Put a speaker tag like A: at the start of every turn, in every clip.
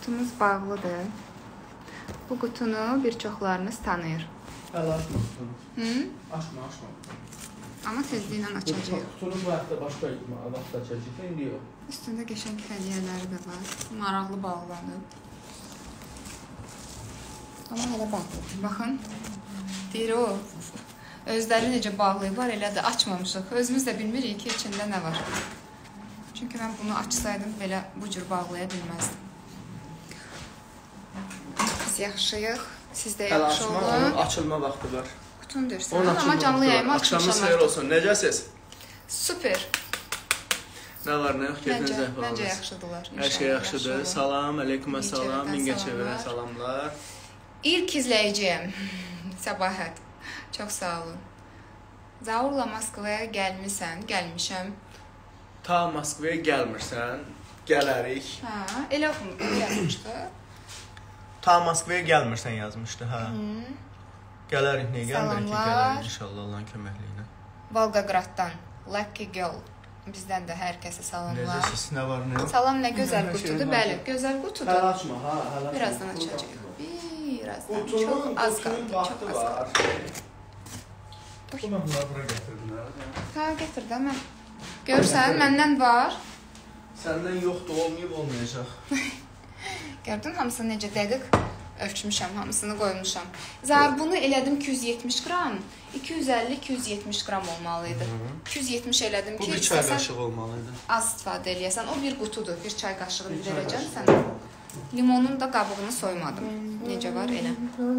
A: Qutumuz bağlıdır. Bu qutunu bir çoxlarınız tanıyır.
B: Hələ açma qutunu. Açma.
A: Amma tezliklə açacağıq.
B: Qutunun bu həftə başqa vaxt açacaq, indi yox.
A: Üstündə qəşəng hədiyyələri də var. Maraqlı bağlanıb. Amma hələ bağlı. Baxın. Deyir o. Özləri necə bağlayıblar, elə də açmamışıq. Özümüz də bilmirik ki, içində nə var. Çünki mən bunu açsaydım, belə bu cür bağlaya bilməzdim. Biz yaxşıyıq. Siz də yaxşı olun.
B: Onun açılma vaxtı var.
A: Qutunu deyirsən, amma canlı yayımı açmışam.
B: Axşamınız xeyir olsun. Necəsiz?
A: Süper.
B: Nə var, nə yox? Keyfiniz zəhv olmaz.
A: Məncə yaxşıdırlar.
B: Hər şey yaxşıdır. Salam, aleyküməssalam. Mingəçevirə salamlar.
A: İlk izləyiciyəm. Səbahət. Çox sağ olun. Zaurla Moskvaya gəlmişəm.
B: Ta Moskvaya gəlmirsən, gələrik.
A: Hə, elə yazmışdı.
B: Ta Moskvaya gəlmirsən yazmışdı, hə. Gələrik, niyə gəlmirik ki, gələrik inşallah Allahın köməkliyi ilə.
A: Volgograddan, Lucky Girl. Bizdən də hər kəsə salamlar.
B: Necəsiz, nə var, nə yox?
A: Salam, nə gözəl qutudur, bəli, gözəl qutudur.
B: Hələ açma, hə, hələ açma.
A: Birazdan açacağıq. Birazdan, çox az qaldı, çox az qaldı.
B: Bu mən bunları bura gətirdilər.
A: Hə, gətir də mən. Görürsən, məndən var.
B: Səndən yoxdur, olmayacaq.
A: Gördün, hamısını necə dəqiq ölçmüşəm, hamısını qoymuşam. Zar bunu elədim 270 qram, 250-270 qram olmalıydı. 270 elədim ki,
B: bu bir çay qaşığı olmalıydı.
A: Az istifadə eləyəsən. O bir qutudur, bir çay qaşığı verəcəm sənə. Limonun da qabığını soymadım. Necə var, elə.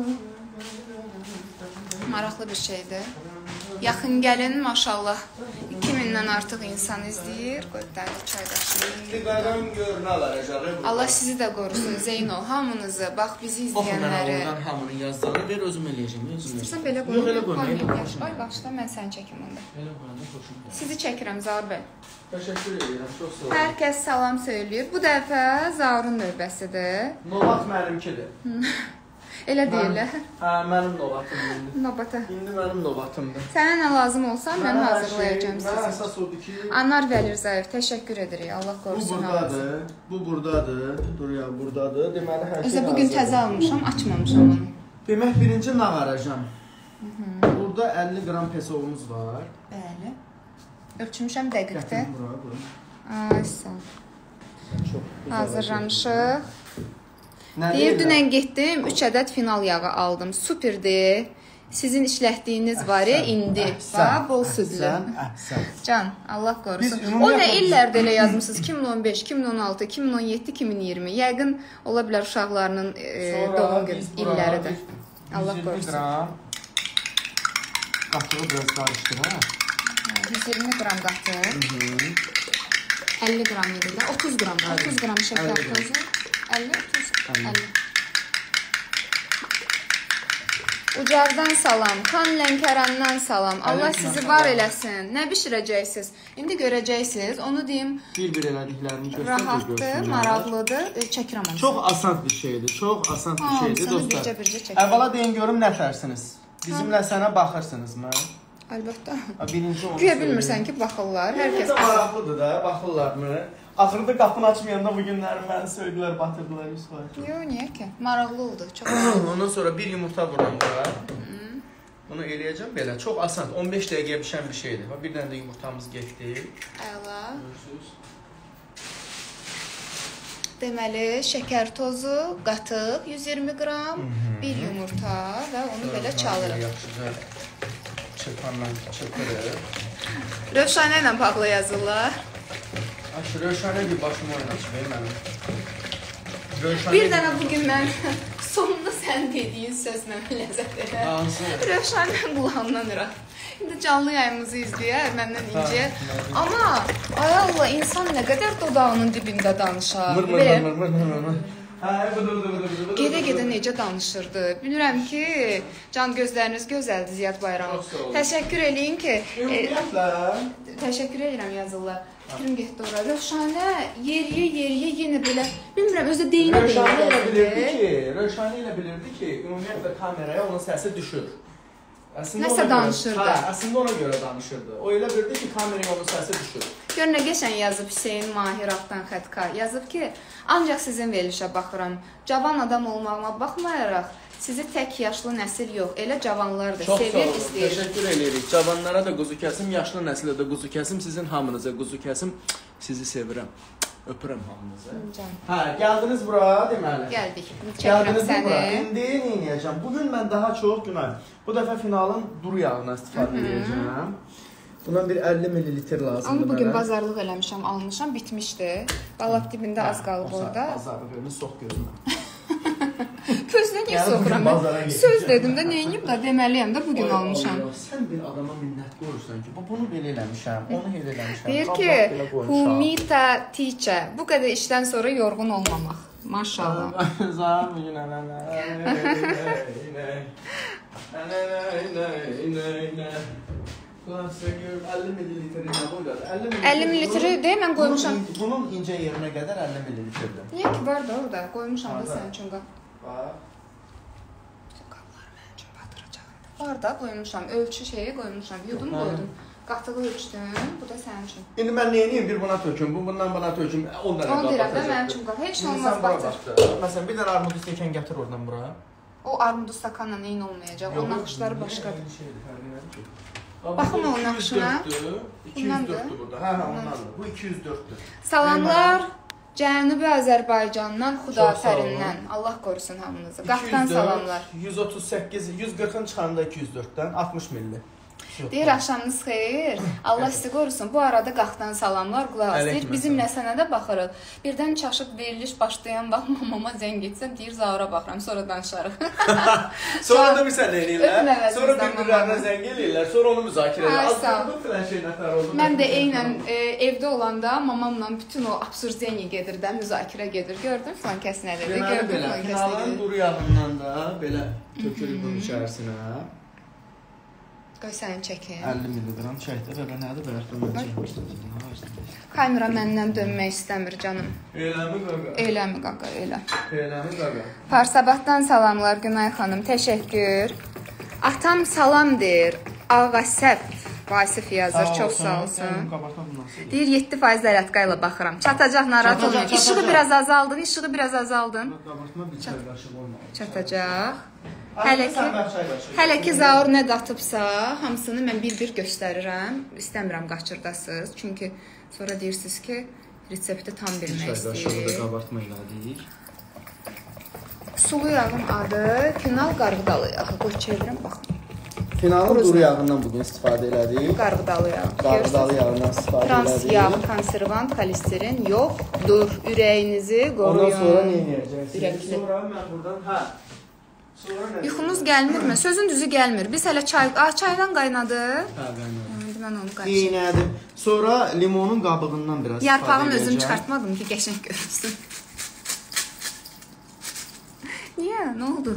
A: Maraqlı bir şeydir. Yaxın gəlin, maşallah. 2000-dən artıq insan izləyir. Qoydular çay qaşığı.
B: İstiqaram görünə alacaq.
A: Allah sizi də qorusun, Zeyno, hamınızı, bax bizi izləyənləri.
B: Oradan hamının yazdığını ver, özüm eləyəcəm.
A: İstərsən belə qoyun.
B: Yox, elə qoyun.
A: Ay, başla, mən səni çəkim onda.
B: Elə qoyanda xoşum.
A: Sizi çəkirəm, Zaur bəy.
B: Təşəkkür edirəm, çox sağ olun.
A: Hər kəs salam söyləyir. Bu dəfə Zaurun növbəsidir.
B: Novat mənimkidir.
A: Elə deyirlər.
B: Hə, mənim novatımdır indi.
A: Növbətə.
B: İndi mənim novatımdır.
A: Sənə nə lazım olsa mən hazırlayacağım
B: Mən
A: sizə.
B: əsas odur ki...
A: Anar Vəlirzayev, təşəkkür edirik. Allah qorusun.
B: Bu buradadır. Dur ya, buradadır. Deməli, hər şey
A: Özə bugün təzə almışam, açmamışam onu.
B: Demək, birinci nağ arayacam. Burada 50 qram pesovumuz var.
A: Bəli. Ölçmüşəm dəqiqdir.
B: Gətirin bura, bura.
A: Ay, sağ ol. Hazırlamışıq. Deyir, dünən getdim, 3 ədəd final yağı aldım. Superdir. Sizin işlətdiyiniz var ya, indi. Bax, bol südlü. Can, Allah qorusun. O nə illərdə elə yazmışsınız? 2015, 2016, 2017, 2020. Yəqin, ola bilər uşaqlarının doğum gün illəridir. Allah qorusun.
B: 120 qram. Qatığı biraz qarışdıraq.
A: 120 qram qatıq. 50 qram edirlər. 30 qram. 30 qram şəkər tozu. 50, 30, 50. Ucardan salam, Kan Lənkərandan salam. Allah sizi var eləsin. Nə bişirəcəksiniz? İndi görəcəksiniz. Onu deyim.
B: Bir-bir elədiklərimi göstərəcək.
A: Rahatdır, maraqlıdır. Çəkirəm onu.
B: Çox asan bir şeydir. Çox asan bir şeydir dostlar.
A: Bircə çəkirəm.
B: Əvvəla deyin görüm nə tərsiniz. Bizimlə sənə baxırsınızmı?
A: Əlbəttə.
B: Birinci onu
A: Güya bilmirsən ki, baxırlar. Hər kəs
B: maraqlıdır da, baxırlarmı? Axırda qapını açmayanda bu günləri məni söydülər, batırdılar Yusuf.
A: Yox, niyə ki? Maraqlı oldu, çox.
B: Ondan sonra bir yumurta vururam bura. Bunu eləyəcəm belə. Çox asan, 15 dəqiqəyə bişən bir şeydir. Bir dənə də yumurtamız getdi.
A: Əla. Deməli, şəkər tozu, qatıq 120 qram, bir yumurta və onu belə çalırıq.
B: Yaxşıca çırpanla çırpırıq.
A: Rövşanə ilə bağlı yazırlar.
B: Rövşanə bir başımı oynaşıb mənim.
A: Bir dənə bugün mən sonunda sən dediyin sözlə ləzzət edər. Rövşanə qulağımdan ıraq. İndi canlı yayımızı izləyər, məndən incə. Amma, ay Allah, insan nə qədər dodağının dibində danışar. Gedə-gedə necə danışırdı. Bilirəm ki, can gözləriniz gözəldir Ziyad Bayramov. Təşəkkür eləyin ki... Təşəkkür edirəm yazırlar. Fikrim getdi ora. Rövşanə yeriyə yenə belə, bilmirəm, özü deyinə
B: Rövşanə ilə bilirdi ki, ümumiyyətlə kameraya onun səsi düşür.
A: Nəsə danışırdı.
B: Əslində ona görə danışırdı. O elə bildi ki, kameraya onun səsi düşür.
A: Gör nə qəşəng yazıb Hüseyn Mahir Aftan Xətka. Yazıb ki, ancaq sizin verilişə baxıram. Cavan adam olmağıma baxmayaraq, sizi tək yaşlı nəsil yox, elə cavanlar da sevir, istəyir.
B: Təşəkkür edirik. Cavanlara da quzu kəsim, yaşlı nəslə də quzu kəsim, sizin hamınıza quzu kəsim. Sizi sevirəm. Öpürəm hamınızı. Hə, gəldiniz bura deməli.
A: Gəldik. Çəkirəm səni.
B: İndi nə edəcəm? Bugün mən daha çox Günay, bu dəfə finalın duru yağından istifadə edəcəm. Bundan bir 50 ml lazımdır mənə.
A: Onu bugün bazarlıq eləmişəm, almışam, bitmişdi. Balaq dibində az qalıb orada.
B: Bazarlıq eləmiş, sox gözümə.
A: Közünə niyə soxuram? Söz dedim də, neyiniyim da deməliyəm də bugün almışam.
B: Sən bir adama minnət qoyursan ki, bunu belə eləmişəm, onu elə eləmişəm.
A: Deyir ki, Humita teacher, bu qədər işdən sonra yorğun olmamaq. Maşallah.
B: Zahar bugün 50 ml
A: 50 ml deyil, mən qoymuşam.
B: Bunun incə yerinə qədər 50 ml-dir.
A: Niyə ki, var da orada, qoymuşam da sənin üçün qab.
B: Bax.
A: Qablar mənim üçün batıracaq. Var da, qoymuşam, ölçü şeyi qoymuşam, yudum qoydum. Qatığı ölçdüm, bu da sənin üçün.
B: İndi mən neyiniyim? Bir buna töküm, bundan buna töküm, 10 dənə qab.
A: Onu deyirəm də, mənim üçün qab. Heç nə olmaz, batır.
B: Məsələn, bir dənə armud stəkan gətir oradan bura.
A: O armudu stakanla neyin olmayacaq, o naxışları başqadır. Baxın o naxışına.
B: 204-dür burada. Hə, ondandır. Bu 204-dür.
A: Salamlar Cənubi Azərbaycandan, Xudafərindən. Allah qorusun hamınızı. Qafdan salamlar.
B: 138, 140-ın çıxanda 204-dən 60 milli.
A: Deyir, axşamınız xeyir. Allah sizi qorusun. Bu arada Qafdan salamlar, qulaq asır. Bizimlə sənə də baxırıq. Birdən çaşıb veriliş başlayan vaxt mamama zəng etsəm, deyir, Zaura baxıram, sonra danışarıq.
B: Sonra da bir sən eləyirlər. Sonra bir-birlərinə zəng eləyirlər. Sonra onu müzakirə edirlər.
A: Mən də eynən evdə olanda mamamla bütün o absurd gedir də, müzakirə gedir. Gördün filan kəs nə dedi?
B: Gördün filan kəs nə dedi? Finalın duru yağından da belə tökürük bunun içərisinə.
A: Qoy səni çəkin.
B: 50 milligram çəkdir və nədir bəyərdə
A: Kamera məndən dönmək istəmir canım.
B: Eləmi qaqa?
A: Eləmi qaqa, elə.
B: Eləmi qaqa?
A: Parsabahdan salamlar Günay xanım, təşəkkür. Atam salam deyir, Ağasəf Vasif yazır, çox sağ olsun. Deyir, 7% ələtka ilə baxıram. Çatacaq, narahat olmayın. İşığı biraz azaldın, işığı biraz azaldın. Çatacaq. Hələ ki Zaur nə qatıbsa, hamısını mən bir-bir göstərirəm. İstəmirəm qaçırdasınız. Çünki sonra deyirsiniz ki, resepti tam bilmək istəyir.
B: Qabartma elədik.
A: Sulu yağın adı Final qarğıdalı yağı. Qoy çevirin, baxın.
B: Finalın duru yağından bugün istifadə elədik.
A: Qarğıdalı yağı.
B: Qarğıdalı yağından istifadə elədik.
A: Trans yağ, konservant, kolesterin yoxdur. Ürəyinizi qoruyun.
B: Ondan sonra nə edəcəksiniz? Sonra mən buradan,
A: yuxunuz gəlmirmi? Sözün düzü gəlmir. Biz hələ çaydan qaynadı.
B: Hə, qaynadı.
A: İndi mən onu qaçırdım.
B: İynədim. Sonra limonun qabığından biraz istifadə edəcəm.
A: Yarpağın özünü çıxartmadım ki, qəşəng görünsün. Niyə? Nə oldu?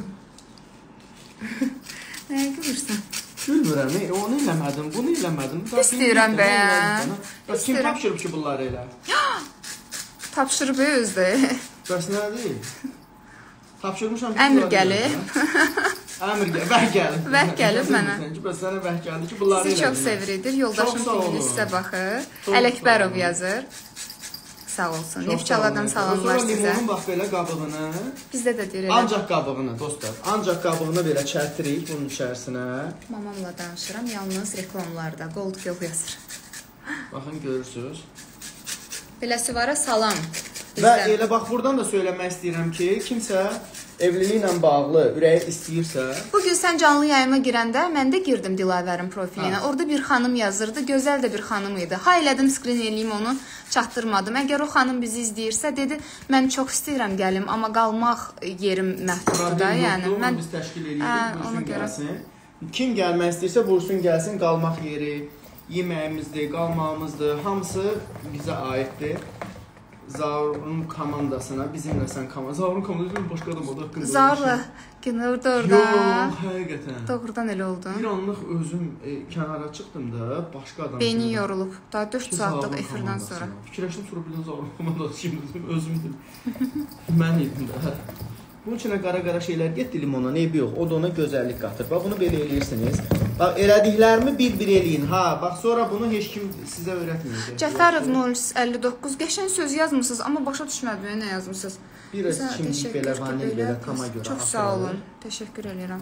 A: Nəyə gülürsən?
B: Gülmürəm, onu eləmədim, bunu eləmədim.
A: İstəyirəm bəyən.
B: Kim tapşırıb ki, bunları elə?
A: Tapşırıb özdə.
B: Bəs nə deyil? Tapşırmışam ki,
A: əmr gəlib.
B: Vəh gəlib.
A: Vəh gəlib mənə.
B: Bəs sənə vəh gəldi ki, bunları elə.
A: Sizi çox seviridir. Yoldaşım filmini sizə baxır. Ələkbərov yazır. Sağ olsun. Neftçaladan salamlar sizə.
B: Sonra limonun bax belə qabığını.
A: Bizdə də deyir elə.
B: Ancaq qabığını, dostlar. Ancaq qabığını belə çərtirik bunun içərisinə.
A: Mamamla danışıram. Yalnız reklamlarda. Gold Girl yazır.
B: Baxın, görürsünüz.
A: Beləsi salam.
B: Və elə bax, buradan da söyləmək istəyirəm ki, kimsə evliliklə bağlı ürəyi istəyirsə...
A: Bugün sən canlı yayıma girəndə mən də girdim Dilavərin profilinə. Orada bir xanım yazırdı, gözəl də bir xanım idi. Ha elədim, skrin eləyim onu, çatdırmadım. Əgər o xanım bizi izləyirsə, dedi, mən çox istəyirəm gəlim, amma qalmaq yerim məhduddur da. Yəni, mən
B: biz təşkil edirik, vursun gəlsin. Kim gəlmək istəyirsə, vursun gəlsin, qalmaq yeri, yeməyimizdir, qalmağımızdır, hamısı bizə aiddir. Zaurun komandasına, bizimlə sən komandasına. Zaurun komandasına başqa adam oldu haqqında.
A: Zaurla orada.
B: Yox, həqiqətən.
A: Doğrudan elə oldu.
B: Bir anlıq özüm kənara çıxdım da, başqa adam.
A: Beynin yorulub. Daha 4 saatlıq efirdən sonra.
B: Fikirləşdim, sonra bildim Zaurun komandası kimdir, özümdür. Mən idim də. Bunun içinə qara-qara şeylər getdi limona, neybi yox. O da ona gözəllik qatır. Bax, bunu belə eləyirsiniz. Bax, elədiklərimi bir-bir eləyin. Ha, bax, sonra bunu heç kim sizə öyrətməyəcək.
A: Cəfərov 059. Qəşəng söz yazmısınız, amma başa düşmədim nə yazmısınız.
B: Biraz kimlik belə, vanil belə, kama görə.
A: Çox sağ olun. Təşəkkür edirəm.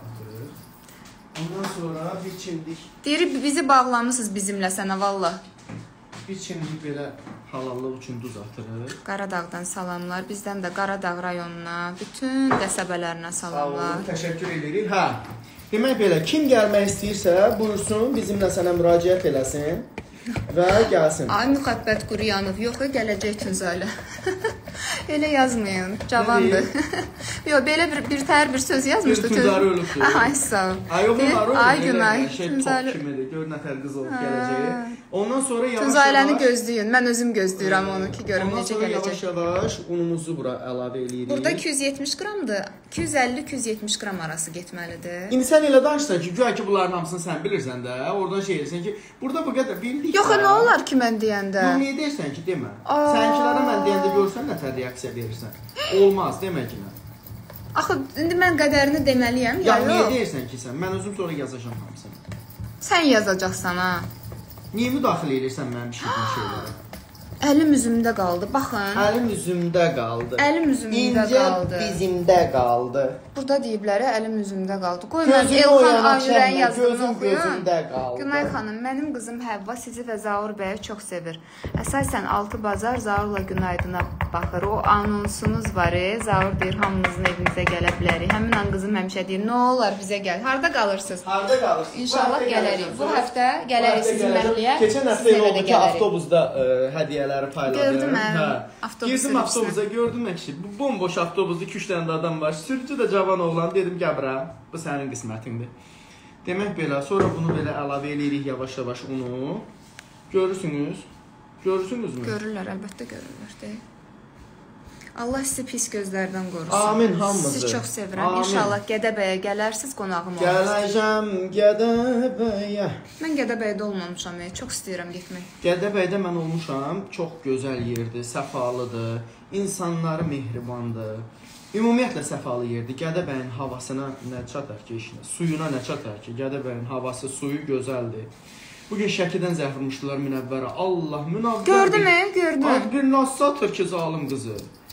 B: Ondan sonra bir çimdik.
A: Deyir, bizi bağlamısınız bizimlə sənə, valla.
B: Bir çimdik belə halallıq üçün duz atırıq.
A: Qaradağdan salamlar. Bizdən də Qaradağ rayonuna, bütün qəsəbələrinə salamlar.
B: Sağ olun, təşəkkür edirik. Hə, demək belə, kim gəlmək istəyirsə, buyursun, bizimlə sənə müraciət eləsin və gəlsin.
A: Ay, Müxəbbət Quruyanov, yox, gələcək Tünzalə. Elə yazmayın, cavandır. Yox, belə bir təhər bir söz yazmışdı.
B: Tünzarı ölübdür.
A: Ay, sağ ol.
B: Ay, oğlum,
A: ay, Günay.
B: Top kimidir, gör nətər qız olub gələcək. Ondan sonra yavaş-yavaş...
A: Tünzaləni gözləyin, mən özüm gözləyirəm onu ki, görüm necə gələcək.
B: Ondan sonra yavaş-yavaş unumuzu bura əlavə eləyirik.
A: Burada 270 qramdır, 250-270 qram arası getməlidir.
B: İndi sən elə danışsan ki, güya ki, bunların hamısını sən bilirsən də, oradan şey edirsən ki, burada bu qədər bildik.
A: Yox, nə olar ki, mən deyəndə?
B: Yox, niyə deyirsən ki, demə. Sənkilərə mən deyəndə görsən, nətər reaksiya verirsən. Olmaz, demə ki, mən.
A: Axı, indi mən qədərini deməliyəm, ya yox?
B: Ya, niyə deyirsən ki, sən? Mən özüm sonra yazacağım hamısını.
A: Sən yazacaqsan, ha?
B: Niyə müdaxilə edirsən mənim işlədiyim şeylərə?
A: Əlim üzümdə qaldı, baxın.
B: Əlim üzümdə qaldı.
A: Əlim üzümdə qaldı.
B: İncə bizimdə qaldı.
A: Burada deyiblər, əlim üzümdə qaldı. Qoy mən Elxan Ayürəyin yazdığını oxuyum.
B: Gözümdə qaldı.
A: Günay xanım, mənim qızım Həvva sizi və Zaur bəyi çox sevir. Əsasən 6 bazar Zaurla Günaydına baxır. O anonsunuz var, Zaur deyir, hamınızın evinizə gələ bilərik. Həmin an qızım həmişə deyir, nə olar bizə gəl. Harda qalırsınız?
B: Harda qalırsınız?
A: İnşallah gələrik. Bu həftə gələrik sizin məhəlləyə.
B: Keçən həftə elə oldu ki, avtobusda hədiyyələri payladım.
A: Gördüm mən.
B: Girdim avtobusa, gördüm mən ki, bu bomboş avtobusda 2-3 dənə də adam var. Sürücü də cavan oğlan, dedim gəbra, bu sənin qismətindir. Demək belə, sonra bunu belə əlavə eləyirik yavaş-yavaş unu. Görürsünüz? Görürsünüzmü?
A: Görürlər, əlbəttə görürlər, deyil. Allah sizi pis gözlərdən qorusun.
B: Amin, hamımızı.
A: Sizi çox sevirəm. İnşallah Gədəbəyə gələrsiz, qonağım olur.
B: Gələcəm Gədəbəyə.
A: Mən Gədəbəydə olmamışam, çox istəyirəm getmək.
B: Gədəbəydə mən olmuşam, çox gözəl yerdir, səfalıdır, insanları mehribandır. Ümumiyyətlə səfalı yerdir. Gədəbəyin havasına nə çatar ki, işinə, suyuna nə çatar ki, Gədəbəyin havası, suyu gözəldir. Bugün Şəkidən zəhirmişdilər Münəvvərə. Allah, Münəvvər...
A: Gördüm, gördüm.
B: Az bir nasıl atır ki, zalim qızı.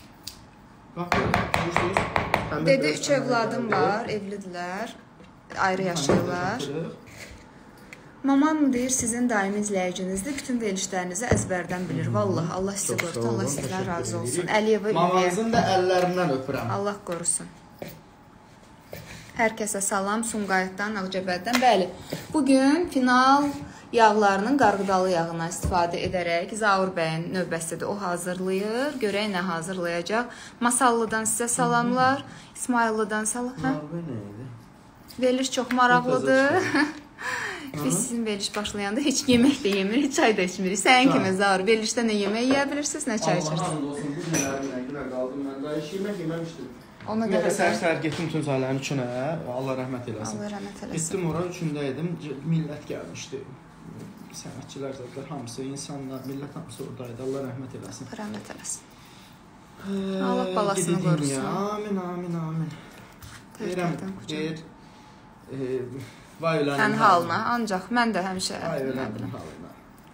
B: Bax, görürsünüz.
A: Dedi, 3 evladım var, evlidirlər, ayrı yaşayırlar. Mamam deyir, sizin daimi izləyicinizdir, bütün verilişlərinizi əzbərdən bilir. Vallahi, Allah sizi qorusun, Allah sizdən razı olsun. Əliyeva Ülviyə.
B: Mamamızın da əllərindən öpürəm.
A: Allah qorusun. Hər kəsə salam, Sumqayıtdan, Ağcabəddən. Bəli, bugün final yağlarının qarğıdalı yağından istifadə edərək Zaur bəyin növbəsidir. O hazırlayır. Görək nə hazırlayacaq. Masallıdan sizə salamlar. İsmayıllıdan salam.
B: Marva nə idi?
A: Veriliş çox maraqlıdır. Biz sizin veriliş başlayanda heç yemək də yemir, heç çay da içmirik. Sənin kimi Zaur, verilişdə nə yemək yeyə bilirsiniz, nə çay içirsiniz?
B: Allah olsun, bu günlərlə günə qaldım mən. Daha heç yemək yeməmişdim.
A: Ona görə
B: səhər getdim Tünzalənin üçünə. Allah rəhmət eləsin.
A: Allah rəhmət eləsin.
B: Getdim ora, üçündə idim. Millət gəlmişdi. Sənətçilər zətlər hamısı, insanlar, millət hamısı oradaydı. Allah rəhmət eləsin.
A: Allah rəhmət eləsin. Allah balasını qorusun.
B: Amin, amin, amin. Deyirəm, vay ölənin
A: halına. Halına, ancaq mən də həmişə...
B: Vay ölənin halına.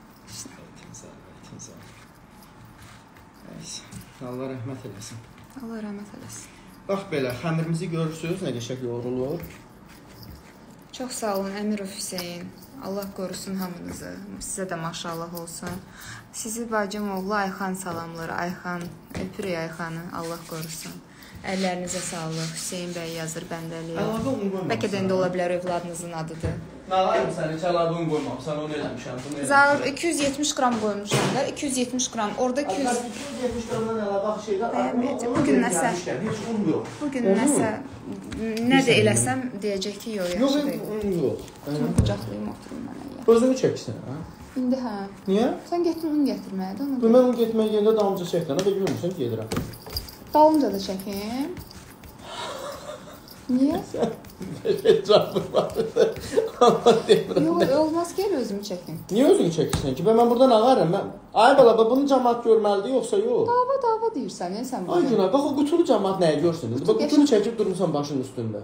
B: Allah rəhmət eləsin.
A: Allah rəhmət eləsin.
B: Bax belə, xəmirimizi görürsünüz, nə qəşəng yoğrulur.
A: Çox sağ olun, Əmirov Hüseyin. Allah qorusun hamınızı. Sizə də maşallah olsun. Sizi bacım oğlu Ayxan salamlar. Ayxan, öpürük Ayxanı. Allah qorusun. Əllərinizə sağlıq. Hüseyin bəy yazır bəndəliyə. Bəlkə də indi ola bilər övladınızın adıdır.
B: Nalayım səni, heç əlavə un qoymamışsan, onu eləmişəm.
A: Zaur 270 qram qoymuşam da, 270 qram. Orada
B: 270 qramdan əlavə şeylər.
A: Bugün nəsə,
B: heç un yox.
A: Bugün nəsə, nə də eləsəm deyəcək ki, yox, yaxşı deyil.
B: Yox, un yox.
A: Bunu qucaqlayım, oturum mən elə.
B: Özünü çəksin, hə?
A: İndi hə.
B: Niyə?
A: Sən getdin un gətirməyə də onu.
B: Mən un getməyə gələndə dalımca çəkdən, və görmürsən, gedirəm.
A: Dalımca da çəkim. Niyə?
B: Canım vardı. Allah demirəm.
A: Yox, olmaz ki, özümü çəkim.
B: Niyə özünü çəkirsən ki? Ben buradan ağarım. Ay bala, bunu cəmaat görməlidir, yoxsa yox?
A: Dava deyirsən, sən bunu.
B: Ay Günay, bax o qutulu cəmaat nəyə görsün? Bax qutunu çəkib durmuşsan başının üstündə.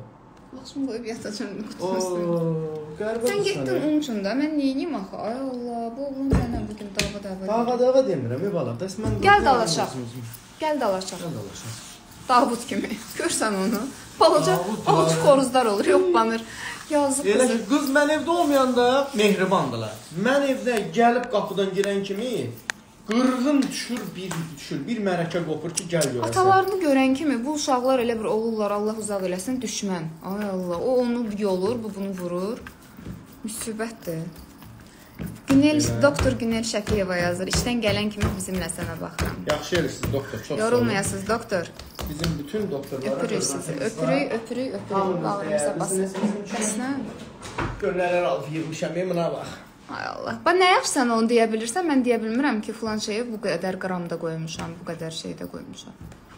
A: Başımı qoyub yatacam.
B: Sən
A: getdin onun üçün də. Mən neyiniyim axı? Ay Allah, bu oğlum mənə bugün
B: dava demirəm, bala. Bəs mən
A: Gəl dalaşaq. Gəl dalaşaq. Davud kimi. Görsən onu. Balaca avuç xoruzlar olur, yoplanır. Yazıq qızı.
B: Elə ki, qız mən evdə olmayanda mehribandılar. Mən evdə gəlib qapıdan girən kimi qırğın düşür, bir mərəkə qopur ki, gəl görəsən.
A: Atalarını görən kimi bu uşaqlar elə bir olurlar, Allah uzaq eləsin, düşmən. Ay Allah, o onu yolur, bu bunu vurur. Müsibətdir. Doktor Günel Şəkiyeva yazır. İşdən gələn kimi bizimlə sənə baxıram.
B: Yaxşı eləyirsiniz, doktor. Çox
A: yorulmayasınız, doktor.
B: Bizim bütün doktorlara
A: öpürük sizi. Öpürük. Bağrımıza basın. Bəsnə?
B: Gönlərlər alıb yığmışam, mənə bax.
A: Ay Allah. Bax, nə yapsan onu deyə bilirsən, mən deyə bilmirəm ki, filan şeyi bu qədər qramda qoymuşam, bu qədər şeydə qoymuşam.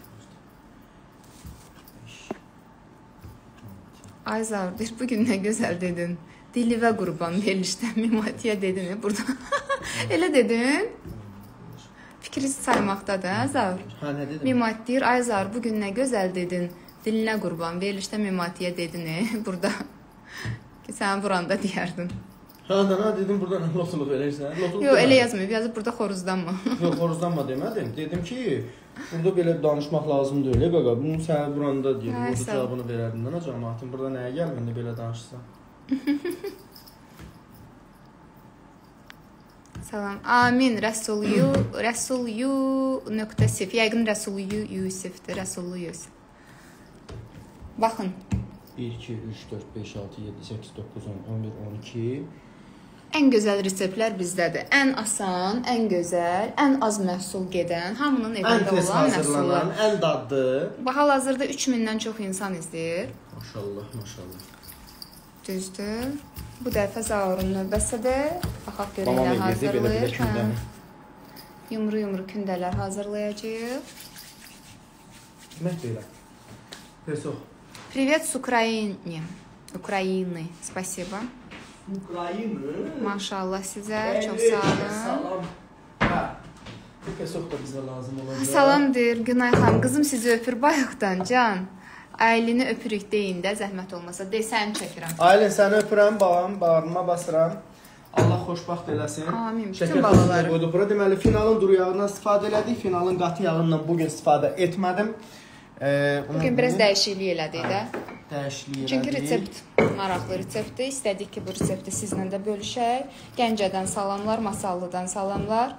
A: Ay Zavdir, bugün nə gözəl dedin. Dilivə qurban verilişdən Mimatiyə dedin burada. Elə dedin. Fikri saymaqdadır, Zavr.
B: Hə, nə dedim?
A: Mimat deyir, ay Zavr, bugün nə gözəl dedin. Dilinə qurban verilişdən Mimatiyə dedin burada. Ki, sən buranda deyərdin.
B: Hə, dedim burada lotuluq eləyirsən.
A: Yox, elə yazmayıb, yazıb burada xoruzdanma.
B: Yox, xoruzdanma demədim. Dedim ki, burada belə danışmaq lazım deyil, qaqa. Bunu sən buranda deyir, burada cavabını verərdin. Nə cəmaatın burada nəyə gəlməndə belə danışsan?
A: Salam. Amin. Rəsulyu.sif. Yəqin Rəsulyu Yusifdir. Rəsullu Yusif. Baxın.
B: 1, 2, 3, 4, 5, 6, 7, 8, 9, 10, 11, 12.
A: Ən gözəl reseptlər bizdədir. Ən asan, ən gözəl, ən az məhsul gedən, hamının evində olan məhsullar.
B: Ən dadlı.
A: Bax, hal-hazırda 3000-dən çox insan izləyir.
B: Maşallah, maşallah.
A: Düzdür. Bu dəfə Zaurun növbəsidir. Baxaq görək nə hazırlayır. Yumru kündələr hazırlayacağıq.
B: Demək belə. Peso.
A: Привет с Украины. Ukrayni. Спасибо.
B: Ukrayni.
A: Maşallah sizə. Çox sağ olun.
B: Salam. Hə. Bu peso da bizə lazım olacaq.
A: Salam deyir Günay xanım. Qızım sizi öpür bayaqdan can. Ailini öpürük deyin də zəhmət olmasa. Desəni çəkirəm.
B: Ailin səni öpürəm, babam, bağrıma basıram. Allah xoşbaxt eləsin.
A: Amin. Bütün balaları.
B: Bura deməli finalın duru yağından istifadə elədik. Finalın qatı yağından bugün istifadə etmədim.
A: Bugün biraz dəyişiklik elədik də.
B: Dəyişiklik elədik.
A: Çünki resept maraqlı reseptdir. İstədik ki, bu resepti sizlə də bölüşək. Gəncədən salamlar, Masallıdan salamlar.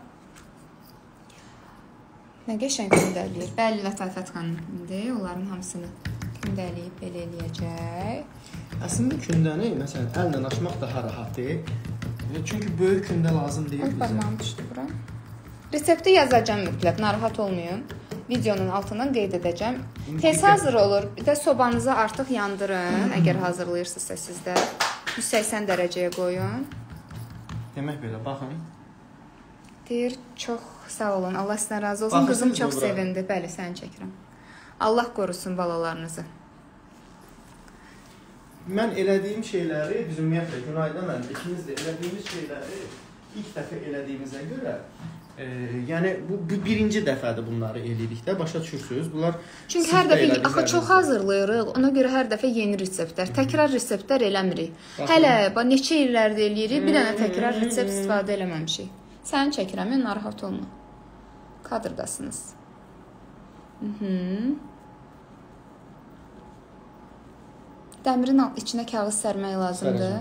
A: Nə qəşəng gündəliyir. Bəli, Lətafət xanımdır. Onların hamısını gündəliyib belə eləyəcək.
B: Əslində kündəni, məsələn, əllə açmaq daha rahatdır. Çünki böyük kündə lazım deyil bizə.
A: Barmağım düşdü bura. Resepti yazacağım mütləq, narahat olmayın. Videonun altından qeyd edəcəm. Tez hazır olur. Bir də sobanızı artıq yandırın. Əgər hazırlayırsınızsa sizdə 180 dərəcəyə qoyun.
B: Demək belə, baxın.
A: Deyir, çox sağ olun. Allah sizdən razı olsun. Qızım çox sevindi. Bəli, səni çəkirəm. Allah qorusun balalarınızı.
B: Mən elədiyim şeyləri, biz ümumiyyətlə Günayda mən ikimiz də elədiyimiz şeyləri ilk dəfə elədiyimizə görə yəni bu birinci dəfədir bunları eləyirik də, başa düşürsünüz. Bunlar
A: çünki hər dəfə axı çox hazırlayırıq. Ona görə hər dəfə yeni reseptlər, təkrar reseptlər eləmirik. Hələ neçə illərdir eləyirik, bir dənə təkrar resept istifadə eləməmişik. Səni çəkirəm, narahat olma. Kadrdasınız. Dəmirin içinə kağız sərmək lazımdır.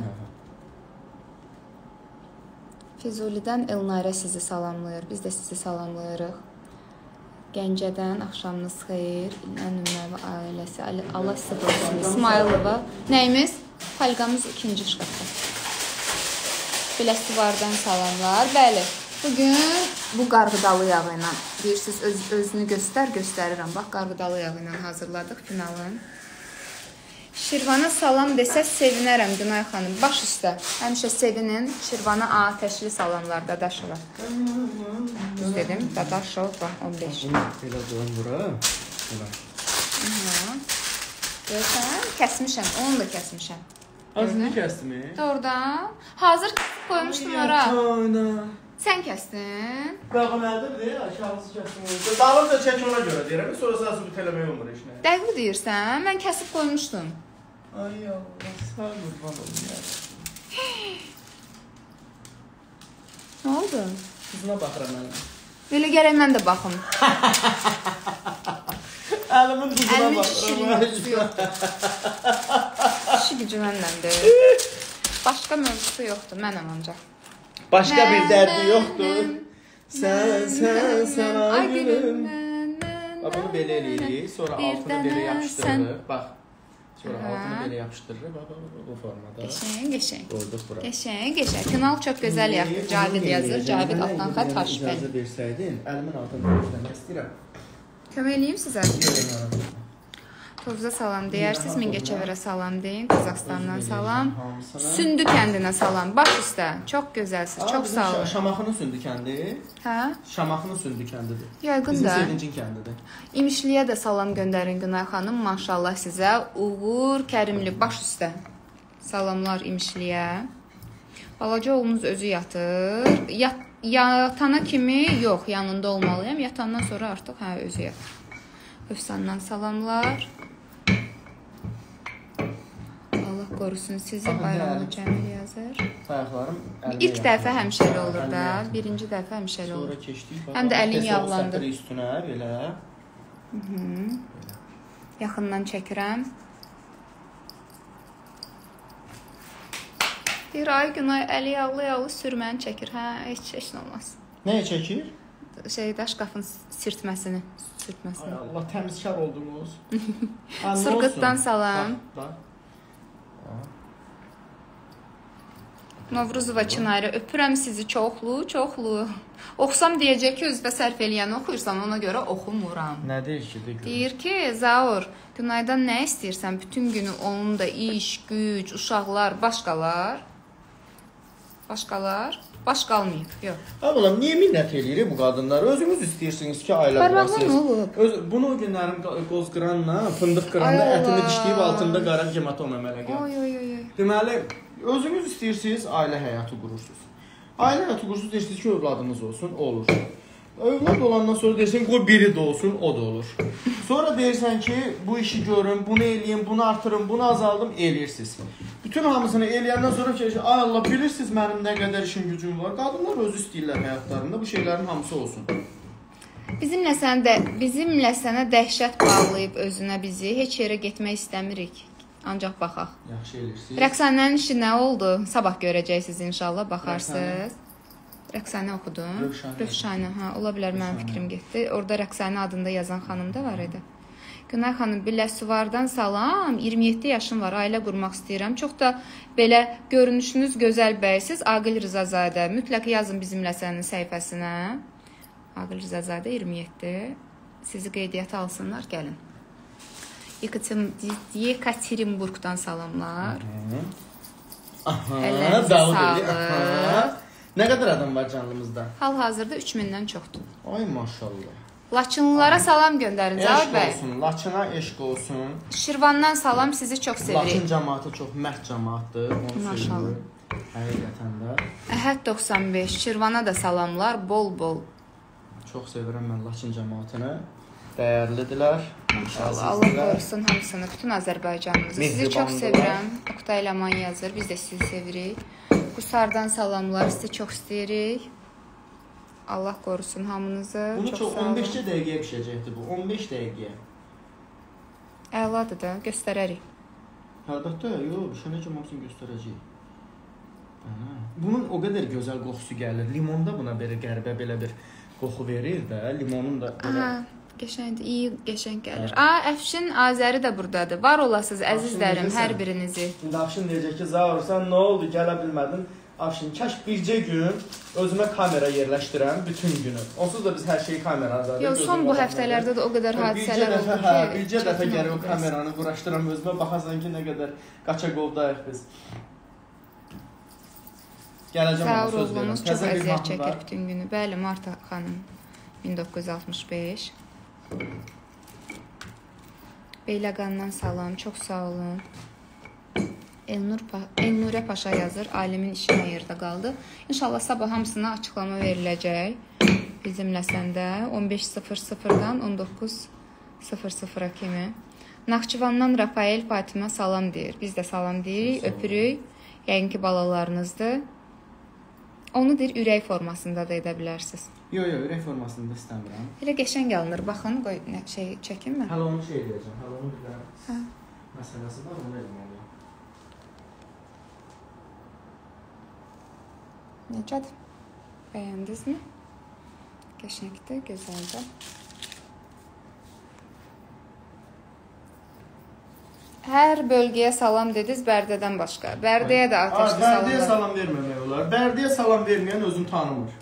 A: Füzulidən Elnarə sizi salamlayır. Biz də sizi salamlayırıq. Gəncədən axşamınız xeyir. İlən Ümrəvi ailəsi. Allah sizə qorusun. İsmailova. Nəyimiz? Falqamız 2-ci şkafda. Biləstivardan salamlar. Bəli. Bugün bu qarğıdalı yağı ilə deyirsiniz, özünü göstərirəm. Bax, qarğıdalı yağı ilə hazırladıq finalın. Şirvana salam desəz sevinərəm Günay xanım. Baş üstə. Həmişə sevinin. Şirvana atəşli salamlar Dadaşova. Düz dedim. Dadaşova 15.
B: Belə qoyun bura.
A: Görsən, kəsmişəm. Onu da kəsmişəm.
B: Azını kəsdimi?
A: Doğrudan. Hazır qoymuşdum ora. Sən kəsdin.
B: Qağı nədir? Aşağısı kəsdim. Dalımca çək ona görə deyirəm. Sonra səsini tələməyə olmur işinə.
A: Dəqiq deyirsən. Mən kəsib qoymuşdum.
B: Ay Allah, sağ qurban olum ya.
A: Nə oldu?
B: Qızına baxıram mən.
A: Belə gərək mən də baxım.
B: Əlimin qızına
A: Əlimin
B: baxıram.
A: kişi yoxdur. Kişi gücü məndəndir. Başqa mövzusu yoxdur, mənəm ancaq.
B: Başqa bir dərdi yoxdur. Sən ay gülüm. Bunu belə eləyirik, sonra altını belə yapışdırırıq. Bax. Sonra altını belə yapışdırırıq. Bax, bu formada.
A: Qəşəng.
B: Qoyduq bura.
A: Qəşəng. Kanal çox gözəl yaxdır. Cavid yazır. Cavid altdan xətt Haşbən.
B: İcazə versəydin, əlimin altını göstərmək istəyirəm.
A: Kömək eləyim sizə. Tovuza salam deyərsiniz, Mingəçevirə salam deyin, Qazaxstandan salam. Sündü kəndinə salam, baş üstə. Çox gözəlsiz, çox sağ olun.
B: Şamaxının Sündü kəndi.
A: Hə?
B: Şamaxının Sündü kəndidir.
A: Yəqin
B: Bizim
A: də.
B: Sevincin kəndidir.
A: İmişliyə də salam göndərin Günay xanım, maşallah sizə. Uğur Kərimli, baş üstə. Salamlar İmişliyə. Balaca oğlunuz özü yatır. Yatana kimi yox, yanında olmalıyam. Yatandan sonra artıq özü yatır. Hövsandan salamlar. Allah qorusun sizi, Bayramlı Cəmil yazır.
B: Ayaqlarım əlimə
A: İlk dəfə həmişəli olur da, birinci dəfə həmişəli olur.
B: Sonra keçdik.
A: Həm də əlin yağlandı.
B: Üstünə belə.
A: Yaxından çəkirəm. Bir ay Günay əli yağlı sürməni çəkir. Hə, heç nə olmaz.
B: Nəyə çəkir?
A: Daş qafın sürtməsini.
B: Ay Allah, təmizkar oldunuz.
A: Sırqıtdan salam. Novruzova Çınarı, öpürəm sizi çoxlu. Oxsam deyəcək ki, özbə sərf eləyəni oxuyursan, ona görə oxumuram.
B: Nə deyir ki?
A: Deyir ki, Zaur, Günaydan nə istəyirsən? Bütün günü onun da iş, güc, uşaqlar, başqalar. Baş qalmayıb, yox.
B: Ablam, niyə minnət eləyirik bu qadınlar? Özünüz istəyirsiniz ki, ailə qurasınız. Bunu o günlərim qoz qıranla, fındıq qıranda ətini dişləyib altında qara hematom əmələ gəlir. Deməli, özünüz istəyirsiniz, ailə həyatı qurursunuz. Ailə həyatı qurursunuz, deyirsiniz ki, övladınız olsun, olur. Övlad olandan sonra deyirsən ki, o biri də olsun, o da olur. Sonra deyirsən ki, bu işi görün, bunu eləyim, bunu artırım, bunu azaldım, eləyirsiniz. Bütün hamısını eləyəndən sonra ki, ay Allah, bilirsiniz mənim nə qədər işim gücüm var. Qadınlar özü istəyirlər həyatlarında, bu şeylərin hamısı olsun.
A: Bizimlə sənə dəhşət bağlayıb özünə bizi, heç yerə getmək istəmirik. Ancaq baxaq.
B: Yaxşı eləyirsiniz.
A: Rəqsanənin işi nə oldu? Sabah görəcəksiniz inşallah, baxarsınız. Rəqsanə oxudum. Rövşanə, hə, ola bilər mənim fikrim getdi. Orada Rəqsanə adında yazan xanım da var idi. Günay xanım, Biləsuvardan salam. 27 yaşım var, ailə qurmaq istəyirəm. Çox da belə görünüşünüz gözəl bəysiz. Aqil Rızazadə. Mütləq yazın bizimlə sənin səhifəsinə. Aqil Rızazadə 27. Sizi qeydiyyata alsınlar, gəlin. Yekaterinburqdan salamlar. Əllərinizə sağlıq.
B: Nə qədər adam var canlımızda?
A: Hal-hazırda 3000-dən çoxdur.
B: Ay maşallah.
A: Laçınlılara salam göndərin Zaur bəy.
B: Eşq olsun, Laçına eşq olsun.
A: Şirvandan salam, sizi çox sevirik.
B: Laçın cəmaatı çox mərd cəmaatdır.
A: Maşallah.
B: Həqiqətən də.
A: Əhəd 95, Şirvana da salamlar, bol-bol.
B: Çox sevirəm mən Laçın cəmaatını. Dəyərlidirlər.
A: Maşallah, Allah qorusun hamısını, bütün Azərbaycanımızı. Sizi çox sevirəm. Oktay Laman yazır, biz də sizi sevirik. Qusardan salamlar, sizi çox istəyirik. Allah qorusun hamınızı.
B: Bunu çox 15 dəqiqəyə pişəcəkdir bu, 15 dəqiqəyə.
A: Əladır da, göstərərik.
B: Əlbəttə, yox, pişənəcəm hamısını göstərəcəyik. Bunun o qədər gözəl qoxusu gəlir. Limonda buna belə qəribə belə bir qoxu verir də, limonun da belə.
A: Qəşəngdir, iyi, qəşəng gəlir. Əfşin Azəri də buradadır. Var olasınız əzizlərim, hər birinizi.
B: İndi Əfşin deyəcək ki, Zaur, sən nə oldu, gələ bilmədin? Əfşin, kəş bircə gün özümə kamera yerləşdirəm bütün günü. Onsuz da biz hər şeyi kameradan.
A: Yox, son bu həftələrdə də o qədər hadisələr oldu ki.
B: Bircə dəfə gərək o kameranı quraşdıram özümə, baxasan ki, nə qədər qaçaqoldayıq biz. Gələcəm ona söz verirəm.
A: Zaur oğlumuz çox əziyyət çəkir bütün günü. Bəli, Marta xanım, 1965. Beyləqandan salam, çox sağ olun. Elnurə Paşa yazır, alimin işi nə yerdə qaldı. İnşallah sabah hamısına açıqlama veriləcək. Bizimlə səndə 15:00-dan 19:00-a kimi. Naxçıvandan Rafael Fatima salam deyir. Biz də salam deyirik, öpürük. Yəqin ki, balalarınızdır. Onu deyir, ürək formasında da edə bilərsiniz.
B: Yox, ürək formasında istəmirəm.
A: Elə qəşəng alınır. Baxın, qoy şey çəkinmə.
B: Hələ onu şey edəcəm. Hələ onu bir də məsələsi var, onu eləməliyəm.
A: Necədir? Bəyəndinizmi? Qəşəngdir, gözəldir. Hər bölgəyə salam dediniz, Bərdədən başqa. Bərdəyə də atəşli salam.
B: Bərdəyə salam verməmək olar. Bərdəyə salam verməyən özünü tanımır.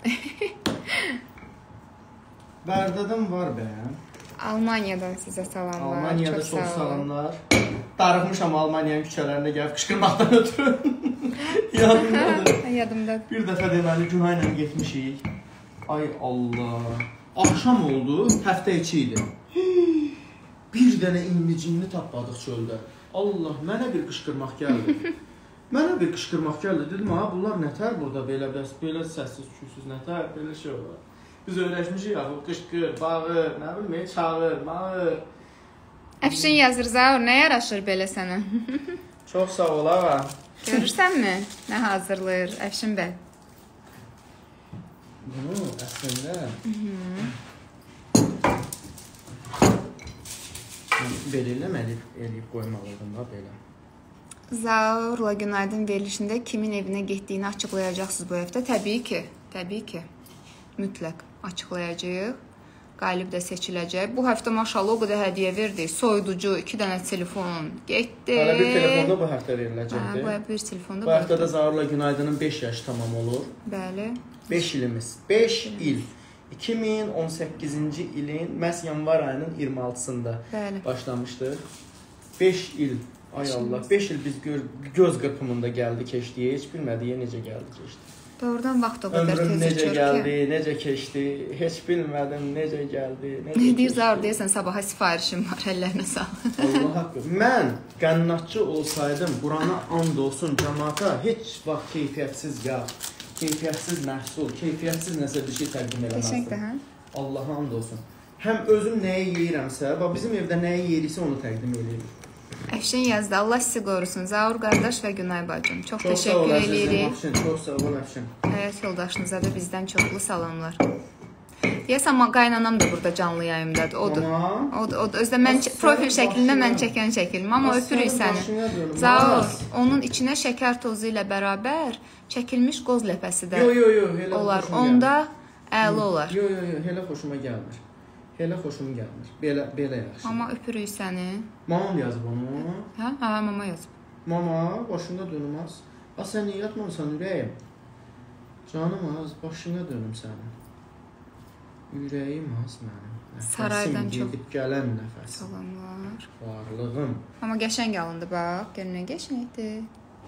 B: Bərdədən var bəyəm.
A: Almaniyadan sizə salamlar.
B: Almaniyada çox salamlar. Darıxmışam Almaniyanın küçələrində gəlib qışqırmaqdan ötürü. Yadımdadır.
A: Yadımdadır.
B: Bir dəfə deməli Günay ilə getmişik. Ay Allah. Axşam oldu, həftə içi idi. Bir dənə indicinini tapmadıq çöldə. Allah, mənə bir qışqırmaq gəldi. Dedim, ha, bunlar nətər burada belə səssiz, küysüz nətər, belə şey olar. Biz öyrəşmişik ya, qışqır, bağır, nə bilmə, çağır, mağır.
A: Əfşin yazır, Zaur, nə yaraşır belə sənə?
B: Çox sağ ol, ağa.
A: Görürsənmi? Nə hazırlayır Əfşin bəy?
B: Bunu əslində belə eləyib qoymalıydım da belə.
A: Zaurla Günaydın verilişində kimin evinə getdiyini açıqlayacaqsınız bu həftə? Təbii ki. Mütləq açıqlayacağıq. Qalib də seçiləcək. Bu həftə maşallah o qədər hədiyyə verdik. Soyuducu, 2 dənə telefon getdi.
B: Hələ bir telefonda bu həftə veriləcəkdir.
A: Bir telefonda
B: bu həftədə Zaurla Günaydının 5 yaşı tamam olur.
A: Bəli.
B: 5 ilimiz. 5 il. 2018-ci ilin məhz yanvar ayının 26-sında başlamışdıq. 5 il. Ay Allah, 5 il biz göz qırpımında gəldi, keçdi. Heç bilmədik necə gəldi, keçdi.
A: Doğrudan vaxt o qədər tez
B: necə gəldi, necə keçdi. Heç bilmədim necə gəldi, necə
A: keçdi. Deyir Zaur deyəsən sabaha sifarişim var, əllərinə sağlıq.
B: Allah haqqı. Mən qənnatçı olsaydım, Qurana and olsun cəmaata heç vaxt keyfiyyətsiz yağ, keyfiyyətsiz məhsul, keyfiyyətsiz nəsə bir şey təqdim eləməzdim.
A: Qəşəngdir, hə?
B: Allaha and olsun. Həm özüm nəyi yeyirəmsə, bizim evdə nəyi yeyiriksə onu təqdim eləyirik.
A: Əfşin yazdı. Allah sizi qorusun. Zaur qardaş və Günay bacım. Çox təşəkkür edirik.
B: Çox sağ ol Əfşin.
A: Həyat yoldaşınıza da bizdən çoxlu salamlar. Deyəsən, qaynanam da burada canlı yayımdadır. Odur. Özdə mən profil şəklində mən çəkən şəkilm. Amma öpürük səni. Zaur, onun içinə şəkər tozu ilə bərabər çəkilmiş qoz ləpəsi də olar. Onda əla olar.
B: Yox, elə xoşuma gəlmir. Elə xoşum gəlmir. Belə yaxşı.
A: Amma öpürük səni.
B: Mamam yazıb onu.
A: Hə, mama yazıb.
B: Mama, başında dönmez. Sən niyə yatmamısan ürəyim? Canım az, başına dönüm sənin. Ürəyim az mənim.
A: Saraydan çox
B: gedib gələn nəfəs.
A: Salamlar.
B: Varlığım.
A: Amma qəşəng alındı bax. Görünən qəşəngdir.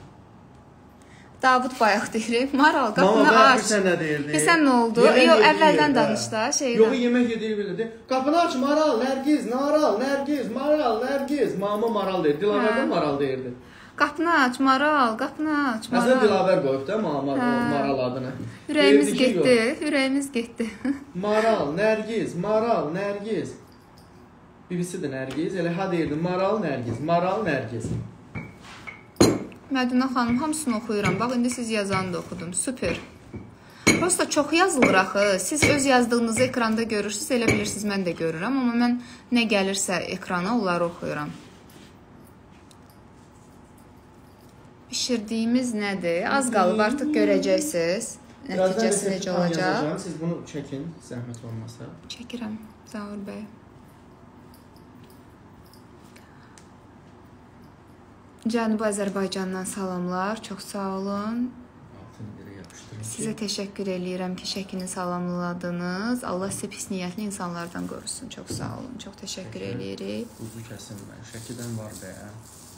A: Davud bayaq deyir. Maral, qapını aç. Sən nə oldu? Yox, əvvəldən danış da.
B: Yox, yemək yedir belə. Qapını aç, Maral, Nərgiz, Nərgiz, Maral, Nərgiz. Mama Maral deyir. Dilavərdən Maral deyirdi.
A: Qapını aç, Maral, qapını aç, Maral.
B: Əslən Dilavər qoyub da Maral adını.
A: Ürəyimiz getdi.
B: Maral, Nərgiz, Maral, Nərgiz. Bibisi də Nərgiz. Elə ha deyirdi, Maral, Nərgiz.
A: Mədinə xanım, hamısını oxuyuram. Bax, indi siz yazanı da oxudum. Süper. Prosta çox yazılır axı. Siz öz yazdığınızı ekranda görürsünüz, elə bilirsiniz, mən də görürəm. Amma mən nə gəlirsə ekrana, onları oxuyuram. Bişirdiyimiz nədir? Az qalıb, artıq görəcəksiniz. Nəticəsi necə olacaq?
B: Siz bunu çəkin, zəhmət olmasa.
A: Çəkirəm, Zaur bəy. Cənubi Azərbaycandan salamlar, çox sağ olun. Sizə təşəkkür eləyirəm ki, şəkini salamladınız. Allah sizə pis niyyətli insanlardan qorusun. Çox sağ olun, çox təşəkkür eləyirik.
B: Uzu kəsin mən, şəkidən var bəyə.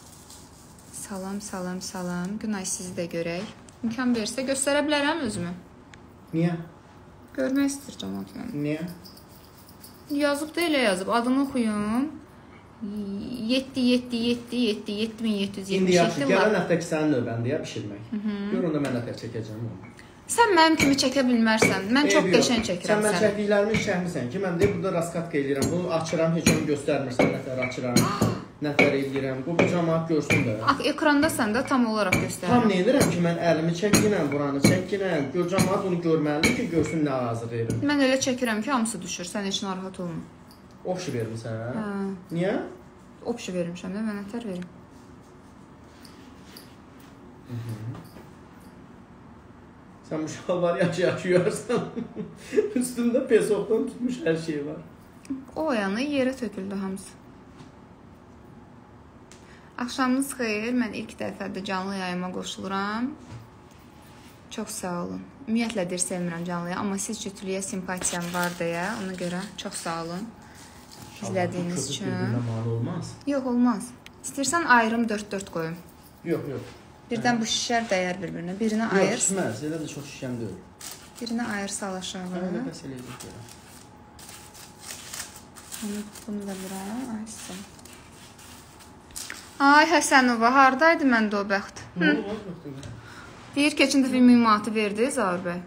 A: Salam. Günay sizi də görək. İmkan versə göstərə bilərəm özümü.
B: Niyə?
A: Görmək istəyir cəmaat mənim.
B: Niyə?
A: Yazıb da elə yazıb, adını oxuyum. 7777
B: İndi yaxşı, gələn həftəki sənin növbəndir ya bişirmək. Gör onda mən nətər çəkəcəm onu.
A: Sən mənim kimi çəkə bilmərsən. Mən çox qəşəng çəkirəm
B: səni. Sən mən çəkdiklərimi çəkmirsən ki, mən deyib burada raskatka eləyirəm. Bunu açıram, heç onu göstərmirsən, nətər açıram. nəfər edirəm. Bu cəmaət görsün də.
A: Ekranda sən də tam olaraq göstərirəm.
B: Tam nə edirəm ki, mən əlimi çəkirəm, buranı çəkirəm. Cəmaət bunu görməlidir ki, görsün nə hazırlayıram.
A: Mən elə çəkirəm ki, hamısı düşür. Sən heç narahat olma.
B: Opşi vermisən?
A: Hə.
B: Niyə?
A: Opşi vermişəm də, mən nətər verim.
B: Sən bu şalvar yaşayarsan, üstündə pesokdan tutmuş hər şey var.
A: O yana yerə töküldü hamısı. Axşamınız xeyir, mən ilk dəfədə canlı yayıma qoşuluram. Çox sağ olun. Ümumiyyətlə deyir, sevmirəm canlıya, amma siz cütlüyə simpatiyam var deyə, ona görə çox sağ olun. İzlədiyiniz üçün.
B: Bir-birinə mal olmaz?
A: Yox, olmaz. İstəyirsən ayrım 4-4 qoyum.
B: Yox, yox.
A: Birdən bu şişər dəyər bir-birinə. Birini ayır.
B: Yox, şişməz. Elə də çox şişən deyil.
A: Birini ayır sal aşağı.
B: Elə bəs eləyəcək görə.
A: Bunu da bura ayırsın. Ay Həsənova, haradaydı məndə o bəxt?
B: Nə oldu?
A: Deyir, keçən dəfə 1000 manatı verdi Zaur bəy.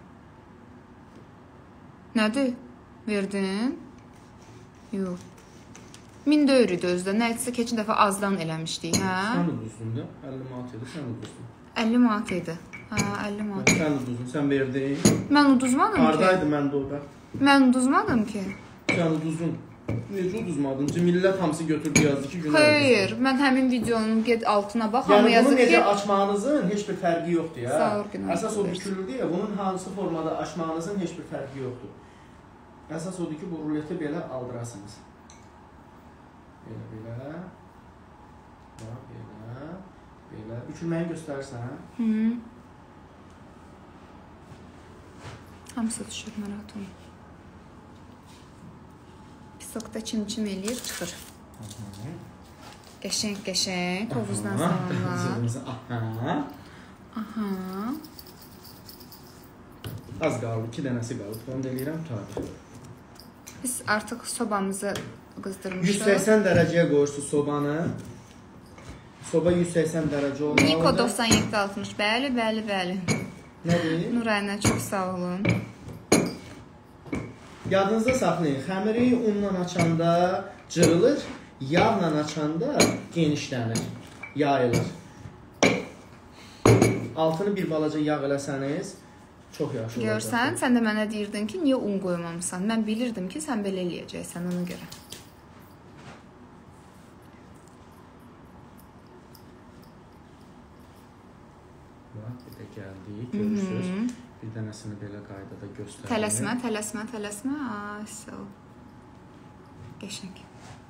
A: Nədir? Verdin? Yox. 1000 də öyrüdü özdə. Nə etsə keçən dəfə azdan eləmişdik, hə?
B: Sən uduzdun da, 50 manat idi, sən uduzdun.
A: 50 manat idi. Hə, 50 manat.
B: Sən uduzdun, sən verdin.
A: Mən uduzmadım ki.
B: Haradaydı məndə o bəxt?
A: Mən uduzmadım ki.
B: Sən uduzdun. Necə uduzmadın? Millət hamısı götürdü, yazdı ki, günah
A: Xeyr, mən həmin videonun altına bax, hamı
B: yazıb ki... Yəni, bunu necə açmağınızın heç bir fərqi yoxdur, ya.
A: Sağ günah.
B: Əsas o bükülürdü ya, bunun hansı formada açmağınızın heç bir fərqi yoxdur. Əsas odur ki, bu ruleti belə aldırasınız. Belə. Belə. Bükülməyi göstərirsən, hə?
A: Hamısı düşür, mərat olun. Pisokda çim-çim eləyir, çıxır. Qəşəng, tovuzdan salamlar. Aha.
B: Az qaldı, 2 dənəsi qaldı. Onu da eləyirəm, tabi.
A: Biz artıq sobamızı qızdırmışıq.
B: 180 dərəcəyə qoyursunuz sobanı. Soba 180 dərəcə olmalıdır.
A: Niko 9760. Bəli.
B: Nədir?
A: Nurayna, çox sağ olun.
B: Yadınızda saxlayın, xəmiri unla açanda cırılır, yağla açanda genişlənir, yayılır. Altını bir balaca yağ eləsəniz, çox yaxşı olacaq.
A: Görsən, sən də mənə deyirdin ki, niyə un qoymamısan? Mən bilirdim ki, sən belə eləyəcəksən, ona görə.
B: Bir də gəldik, görürsünüz. Bir dənəsini belə qaydada göstərir.
A: Tələsmə. Ay, sağ ol. Qəşəng.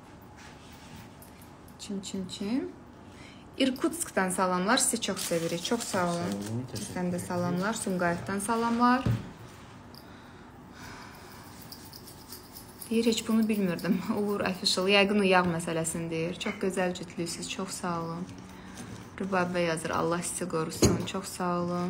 A: Çim. İrkutskdan salamlar, sizi çox sevirik. Çox sağ olun. Sizdən də salamlar. Sumqayıtdan salamlar. Deyir, heç bunu bilmirdim. Uğur Official. Yəqin o yağ məsələsini deyir. Çox gözəl cütlüksünüz. Çox sağ olun. Rübabə yazır. Allah sizi qorusun. Çox sağ olun.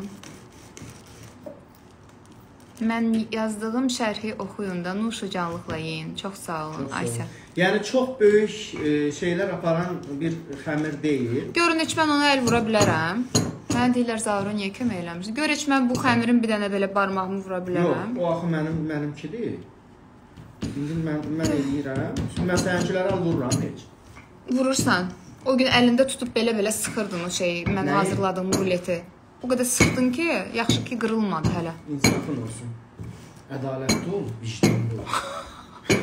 A: Mən yazdığım şərhi oxuyun da, nuşucanlıqla yiyin. Çox sağ olun, Aysə.
B: Yəni, çox böyük şeylər aparan bir xəmir deyil.
A: Görün, heç mən ona əl vura bilərəm. Mənə deyirlər, Zauro, niyə kömək eləmişsin? Gör, heç mən bu xəmirin bir dənə belə barmağımı vura bilərəm.
B: Yox, o axı mənimkidir. İndi mən eləyirəm. Mən sənənkilərə vururam heç.
A: Vurursan. O gün əlində tutub belə sıxırdın o şeyi, mən hazırladığım ruleti. O qədər sıxdın ki, yaxşı ki, qırılmadı hələ.
B: İnsafın olsun. Ədalətli ol, vicdanlı ol.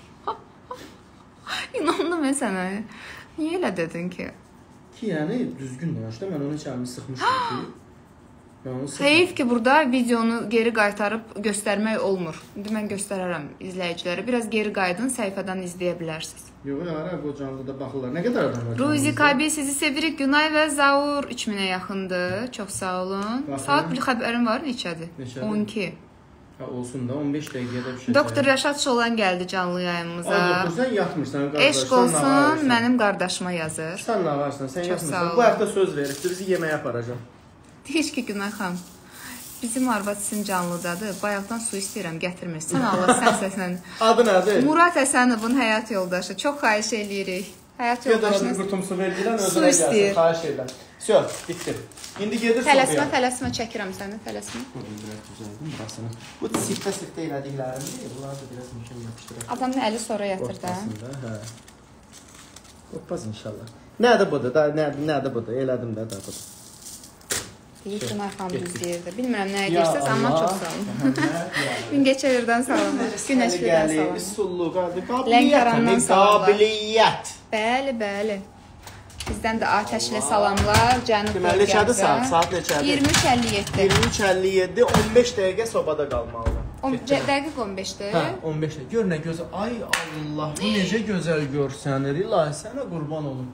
A: İnandım mən sənə. Niyə elə dedin ki?
B: Ki, yəni, düzgün danışdı. Mən onu çəlimi sıxmışdım ki.
A: Heyif ki, burada videonu geri qaytarıb göstərmək olmur. İndi mən göstərərəm izləyicilərə. Biraz geri qaydın, səhifədən izləyə bilərsiniz.
B: Yox, bu canlıda baxırlar. Nə qədər adam var?
A: Ruzi Kabi, sizi sevirik. Günay və Zaur 3000-ə yaxındır. Çox sağ olun. Saat bir xəbərim var, neçədir? 12.
B: Olsun da, 15 dəqiqəyə də bir şey.
A: Doktor Rəşad Şolan gəldi canlı yayımıza.
B: Ay, doktor, sən yatmırsan, qardaş.
A: Eşq olsun, mənim qardaşıma yazır.
B: Sən nə varsan, sən yatmırsan. Bu həftə söz veribdir, bizi yeməyə aparacam.
A: Deyir ki, Günay xanım, bizim arvad sizin canlıdadır. Bayaqdan su istəyirəm, gətirmirsən. Allah sən səsən.
B: Adı nədir?
A: Murad Həsənovun həyat yoldaşı. Çox xahiş eləyirik. Həyat yoldaşınız
B: bir qurtum su verirlər, özünə gəlsin. Xahiş edirəm. Всё, bitdi. İndi gedir sobaya.
A: Tələsmə çəkirəm səni, tələsmə.
B: Biraz düzəldim burasını. Bu siftə elədiklərimi, bunları da biraz mümkün yapışdıraq.
A: Adamın əli sonra yatır da.
B: Hə. Qopmaz inşallah. Nədir bu da? Nədir bu da? Elədim də budur.
A: Deyir ki, Narxan düzləyirdi. Bilmirəm nəyə deyirsiniz, amma çox sağ olun. Mingəçevirdən salamlar, Günəşgöldən salamlar.
B: Üsulluq,
A: Lənkərandan salamlar.
B: Qabiliyyət.
A: Bəli, bəli. Bizdən də atəşli salamlar, Cənub
B: bölgəmizə. Deməli, neçədir saat? Saat neçədir?
A: 23:57.
B: 23:57, 15 dəqiqə sobada qalmalıdır.
A: Dəqiq 15-dir.
B: Hə, 15 dəqiqə. Gör nə gözəl. Ay Allah, bu necə gözəl görsənir. İlahi, sənə qurban olum.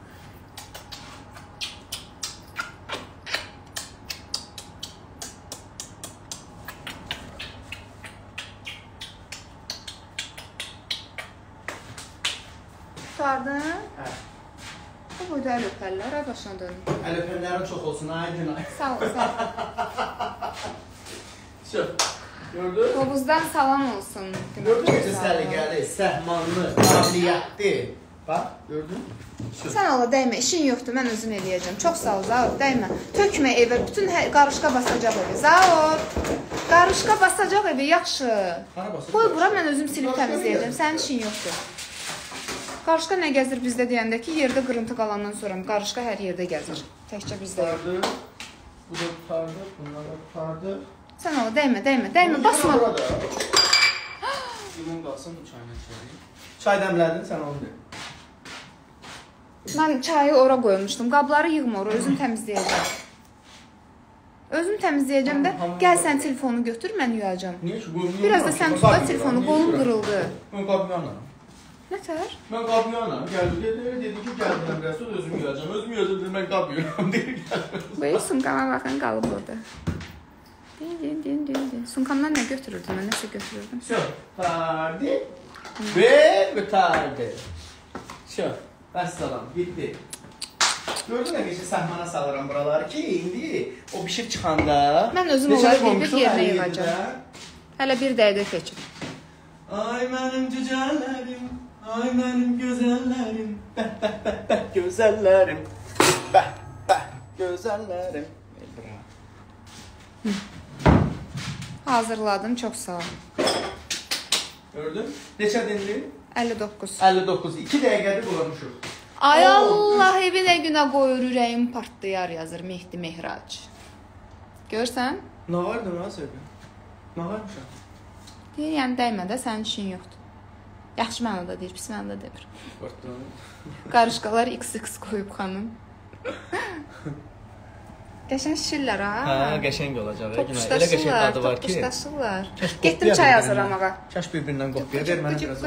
A: Sardın?
B: Hə.
A: Bu boyda əl öpərlər, ay başına dönüm.
B: Əl öpənlərin çox olsun, ay günay.
A: Sağ ol, sağ ol.
B: Şöp, gördün?
A: Qobuzdan salam olsun.
B: Gördün necə səliqəli, səhmanlı, qabiliyyətli. Bax, gördün?
A: Sən ola dəymə, işin yoxdur, mən özüm eləyəcəm. Çox sağ ol, Zaur, dəymə. Tökmə evə, bütün qarışqa basacaq evi. Zaur, qarışqa basacaq evi, yaxşı. Qoy bura, mən özüm silib təmizləyəcəm, sənin işin yoxdur. Qarışqa nə gəzir bizdə deyəndə ki, yerdə qırıntı qalandan sonra qarışqa hər yerdə gəzir. Təkcə bizdə yox.
B: Bu da tutardı, bunlar da tutardı.
A: Sən ola, dəymə, basma.
B: Limon qalsın, çayla içərik. Çay dəmlədin, sən onu de.
A: Mən çayı ora qoymuşdum, qabları yığma ora, özüm təmizləyəcəm. Özüm təmizləyəcəm də, gəl sən telefonu götür, mən yuyacam.
B: Niyə ki?
A: Biraz da sən tut da telefonu, qolum qırıldı.
B: Mən qabıyanam.
A: Nətər?
B: Mən qabıyanam, gəldi, dedi ki, gəldim biraz, özüm yuyacam. Özüm yuyacam, mən qabıyanam, deyir gəldim.
A: Bu sumkama baxın, qalıb orada. Din. Sumkamdan nə götürürdüm, mən nəsə götürürdüm.
B: Tardi və qutardi. Vəssalam, bitti. Gördün nə keçə səhmana salıram buraları ki, indi o bişib çıxanda...
A: Mən özüm olar bir yerinə yığacam. Hələ bir dəqiqə keçir.
B: Ay mənim cücəllərim, ay mənim gözəllərim, bəh, gözəllərim, bəh, gözəllərim.
A: Hazırladım, çox sağ ol.
B: Gördün? Neçə dinli?
A: 59.
B: 59, 2 dəqiqədir qulamışıq.
A: Ay Allah, evi nə günə qoyur, ürəyim partlayar yazır Mehdi Mehrac. Görsən?
B: Nə vardı mənə söyləyəm? Nə varmışam?
A: Deyir, yəni dəymə də, sənin işin yoxdur. Yaxşı mənada deyir, pis mənada demir. Qarışqalar XX qoyub xanım. Qəşəng şişirlər ha?
B: Hə, qəşəng olacaq.
A: Topuşdaşırlar, topuşdaşırlar. Getdim çay hazırlamağa.
B: Kaş bir-birindən qopya ver, mənə biraz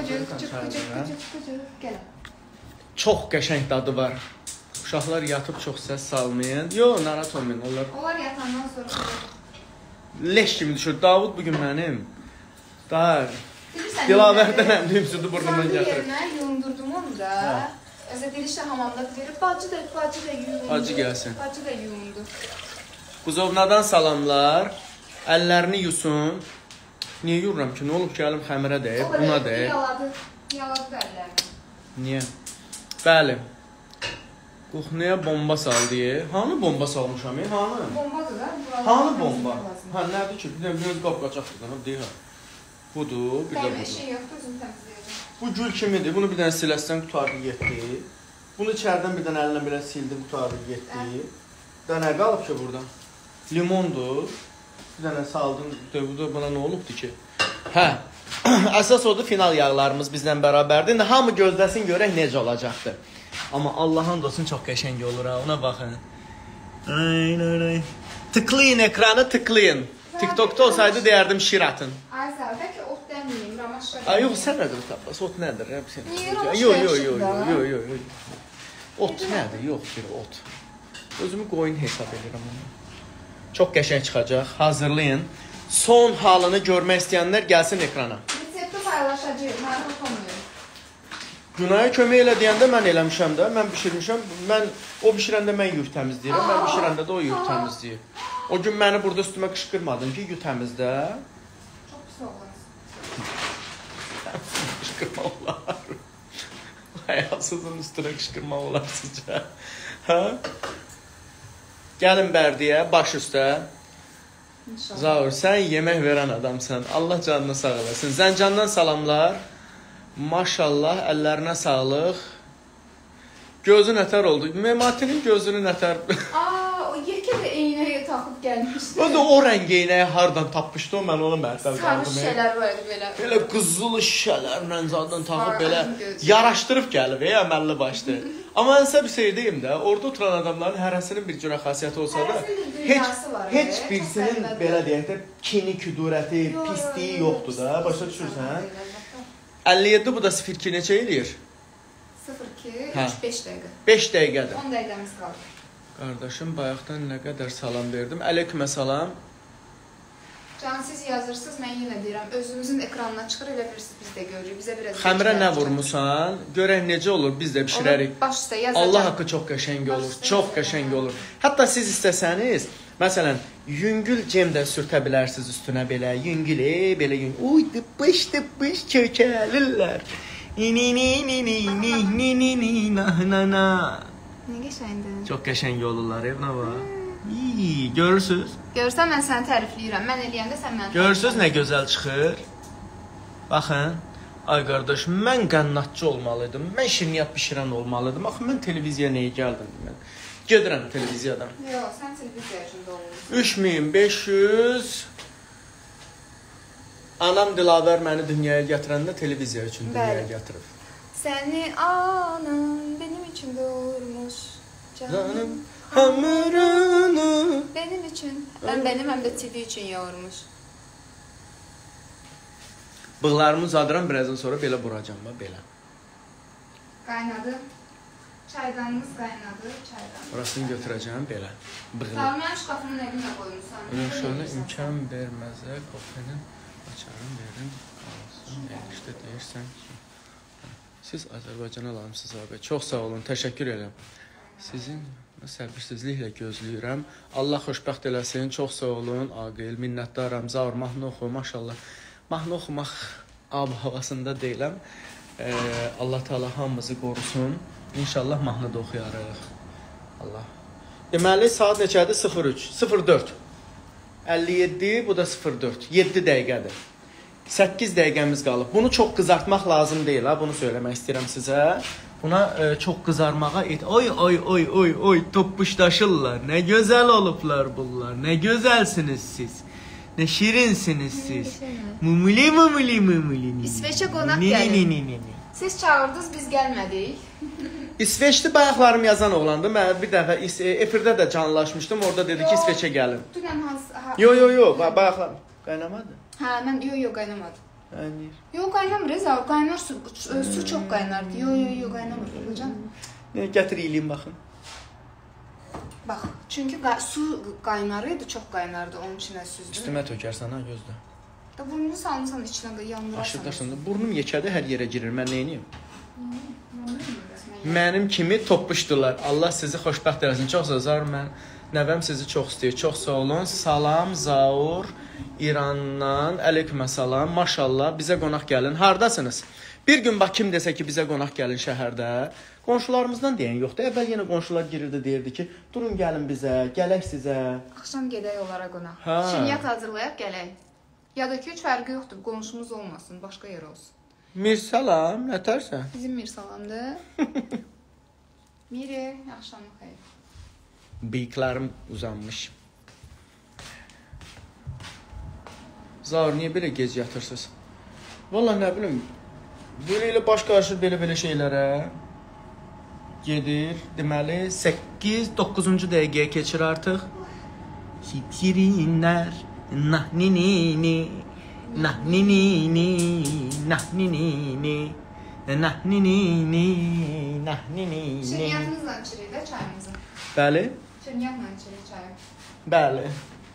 A: Gəl.
B: Çox qəşəng dadı var. Uşaqlar yatıb çox səs salmayın. Yox, narahat olmayın.
A: Onlar yatandan sonra...
B: Leş kimi düşür. Davud bugün mənim. Dar. Dilavərdən əmdiyim burnumdan gətirib.
A: Sən bir yerinə yundurdum onu da. Özə dilişlə hamamda verib, bacı da yuyundu.
B: Acı gəlsin.
A: Bacı da yuyundu.
B: Buzovnadan salamlar. Əllərini yusun. Niyə yuyuram ki? Nə olub ki, əlim xəmirə dəyib, buna dəyib.
A: Yaladı əllərini.
B: Niyə? Bəli. Qoxnaya bomba saldı. Hanı bomba salmışam? Hanı?
A: Bombadır da.
B: Hanı bomba? Hə, nədir ki? Bir də biraz qapqacaq buradan, deyir. Budur, bir də budur.
A: Şey yoxdur, özüm təmizləyəcəm.
B: Bu gül kimidir. Bunu bir dənə siləsən, qutardı, getdi. Bunu içərdən bir dənə əlinlə biraz sildi, qutardı, getdi. Daha nə qalıb ki burada? Limondur. Bir dənə saldın, bu da bana nə olubdur ki? Hə, əsas odur, final yağlarımız bizdən bərabərdir. İndi hamı gözləsin, görək necə olacaqdır. Amma Allah'ın olsun çox qəşəng olur ha, ona baxın. Ay. Tıklayın ekranı, tıklayın. TikTok'ta olsaydı deyərdim şir atın.
A: Ay sağ ol, bəlkə ot dəməyim, ramaşqa.
B: Ay yox, sən nədir taplas? Ot nədir?
A: Niyə ramaşqa
B: Yox. Ot nədir? Yox, bir ot. Özümü qoyun hesab edirəm onu. Çox qəşəng çıxacaq. Hazırlayın. Son halını görmək istəyənlər gəlsin ekrana.
A: Resepti paylaşacağıq, narahat olmayın.
B: Günaya kömək elə deyəndə mən eləmişəm də, mən bişirmişəm. O bişirəndə mən yük təmizləyirəm, mən bişirəndə də o yük təmizləyir. O gün məni burada üstümə qışqırmadın ki, yük təmizlə.
A: Çox pis oğlansın.
B: Qışqırma olar. Həyasızın üstünə qışqırma olar sizcə. Hə? Gəlin Bərdiyə, baş üstə. Zaur, sən yemək verən adamsan. Allah canını sağ eləsin. Zəncandan salamlar. Maşallah, əllərinə sağlıq. Gözü nətər oldu? Mematinin gözünü nətər?
A: O yekə də eynəyə taxıb gəlmişdi.
B: O da o rəng eynəyi hardan tapmışdı o, mən onu məhəl
A: sarı şişələr var idi belə.
B: Belə qızıl şişələrlə zaten taxıb belə yaraşdırıb gəlib əməlli başlı. Amma mən sizə bir şey deyim də, orada oturan adamların hərəsinin bir cürə xasiyyəti olsa da, heç birisinin belə deyək də kini, küdurəti, pisliyi yoxdur da, başa düşürsən? 57 bu da 0-2 neçə eləyir?
A: 0-2, 5 dəqiqə.
B: 5 dəqiqədir.
A: 10 dəqiqəmiz qaldı.
B: Qardaşım, bayaqdan nə qədər salam verdim. Əleykümə salam.
A: Can, siz yazırsınız, mən yenə deyirəm, özünüzün ekranına çıxır, elə bilirsiniz, biz də görürük. Bizə biraz
B: xəmirə nə vurmusan? Görək necə olur, biz də bişirərik.
A: Baş üstə yazacaq.
B: Allah haqqı çox qəşəng olur, çox qəşəng olur. Hətta siz istəsəniz, məsələn, yüngül cem də sürtə bilərsiniz üstünə belə, yüngül, belə yüngül. Uy, dıpış kökəlirlər. Ni-ni-ni-ni-ni-ni-ni-na-na-na.
A: Nə qəşəngdir.
B: Çox qəşəng olurlar, evnə var. Görürsünüz?
A: Görürsən, mən səni tərifləyirəm. Mən eləyəndə sən məni
B: görürsünüz nə gözəl çıxır? Baxın. Ay qardaş, mən qənnatçı olmalıydım. Mən şirniyyat bişirən olmalıydım. Axı, mən televiziyaya nəyə gəldim? Mən gedirəm televiziyadan.
A: Yox, sən televiziya üçün doğulmuşsun.
B: 3500 Anam Dilavər məni dünyaya gətirəndə televiziya üçün dünyaya gətirib.
A: Səni anam benim üçün doğurmuş.
B: Canım hamurunu
A: benim üçün. Həm də TV üçün yoğurmuş.
B: Bığlarımı uzadıram, birazdan sonra belə vuracam, belə.
A: Qaynadı. Çaydanımız qaynadı, çaydanımız.
B: Orasını götürəcəm, belə.
A: Sarmayan şkafının evinə qoyursan.
B: Şöyle imkan verməzə, kofenin açarım, verin, alsın, işte deyirsən ki. Siz Azərbaycana alamsınız abi. Çox sağ olun, təşəkkür edirəm. Sizin səbirsizliklə gözləyirəm. Allah xoşbəxt eləsin, çox sağ olun, Aqil, minnətdaram, Zaur, mahnı oxu, maşallah. Mahnı oxumaq ab-havasında deyiləm. Allah Teala hamımızı qorusun. İnşallah mahnı da oxuyarıq. Allah. Deməli, saat neçədir? 03, 04. 57, bu da 04. 7 dəqiqədir. 8 dəqiqəmiz qalıb. Bunu çox qızartmaq lazım deyil, ha, bunu söyləmək istəyirəm sizə. Buna çox qızarmağa oy, toppuşdaşırlar. Nə gözəl olublar bunlar. Nə gözəlsiniz siz. Nə şirinsiniz siz. Mumuli.
A: İsveçə qonaq gəlin. Siz çağırdınız, biz gəlmədik.
B: İsveçli bayaqlarım yazan oğlandı. Mən bir dəfə efirdə də canlılaşmışdım. Orada dedi ki, İsveçə gəlin.
A: Dünən hansı?
B: Yox, bayaqlarım. Qaynamadı?
A: Hə, mən yox, qaynamadı.
B: Qaynayır.
A: Yox, qaynamır, Reza. Qaynar su çox qaynardı. Yox, qaynamır. Hocam.
B: Gətir yiyeyim, baxın.
A: Bax, çünki su qaynarıydı, çox qaynardı, onun içinə süzdüm.
B: Üstümə tökərsən, ha, gözlə.
A: Da burnunu salmışsan içinə, yandırarsan.
B: Aşırdaşsan da, burnum yekədə hər yerə girir, mən neyniyim? Mənim kimi toppuşdular. Allah sizi xoşbəxt eləsin. Çox sağ olun. Mən nəvəm sizi çox istəyir. Çox sağ olun. Salam Zaur İrandan. Əleykümə salam. Maşallah bizə qonaq gəlin. Hardasınız? Bir gün bax kim desə ki, bizə qonaq gəlin şəhərdə. Qonşularımızdan deyən yoxdur. Əvvəl yenə qonşular girirdi, deyirdi ki, durun gəlin bizə, gələk sizə.
A: Axşam gedək onlara qonaq. Şirniyyat hazırlayaq, gələk. Ya da ki, heç fərqi yoxdur. Qonşumuz olmasın, başqa yer olsun.
B: Mirsalam, nətərsən?
A: Bizim Mirsalamdır. Miri, axşamlıq xeyir.
B: Bıyıqlarım uzanmış. Zaur, niyə belə gec yatırsınız? Vallahi nə bilim, belə baş qarışır belə şeylərə. Gedir, deməli 8-9-cu dəqiqəyə keçir artıq. Şirinlər, nahnini, nahnini, nahnini, nahnini, nahnini.
A: Şirniyyatınızla içirik də çayımızı.
B: Bəli?
A: Şirniyyatla içirik çayı.
B: Bəli.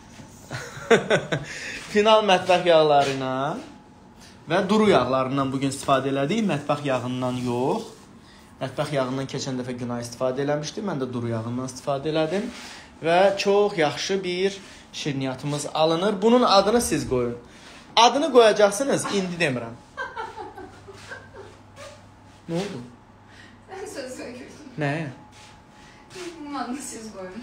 B: Final mətbəx yağları ilə və duru yağlarından bugün istifadə elədik. Mətbəx yağından yox. Mətbəx yağından keçən dəfə günah istifadə eləmişdim. Mən də duru yağından istifadə elədim. Və çox yaxşı bir şirniyyatımız alınır. Bunun adını siz qoyun. Adını qoyacaqsınız, indi demirəm. Nə oldu?
A: Sən söz sökürdün.
B: Nəyə?
A: Bunun adını siz qoyun.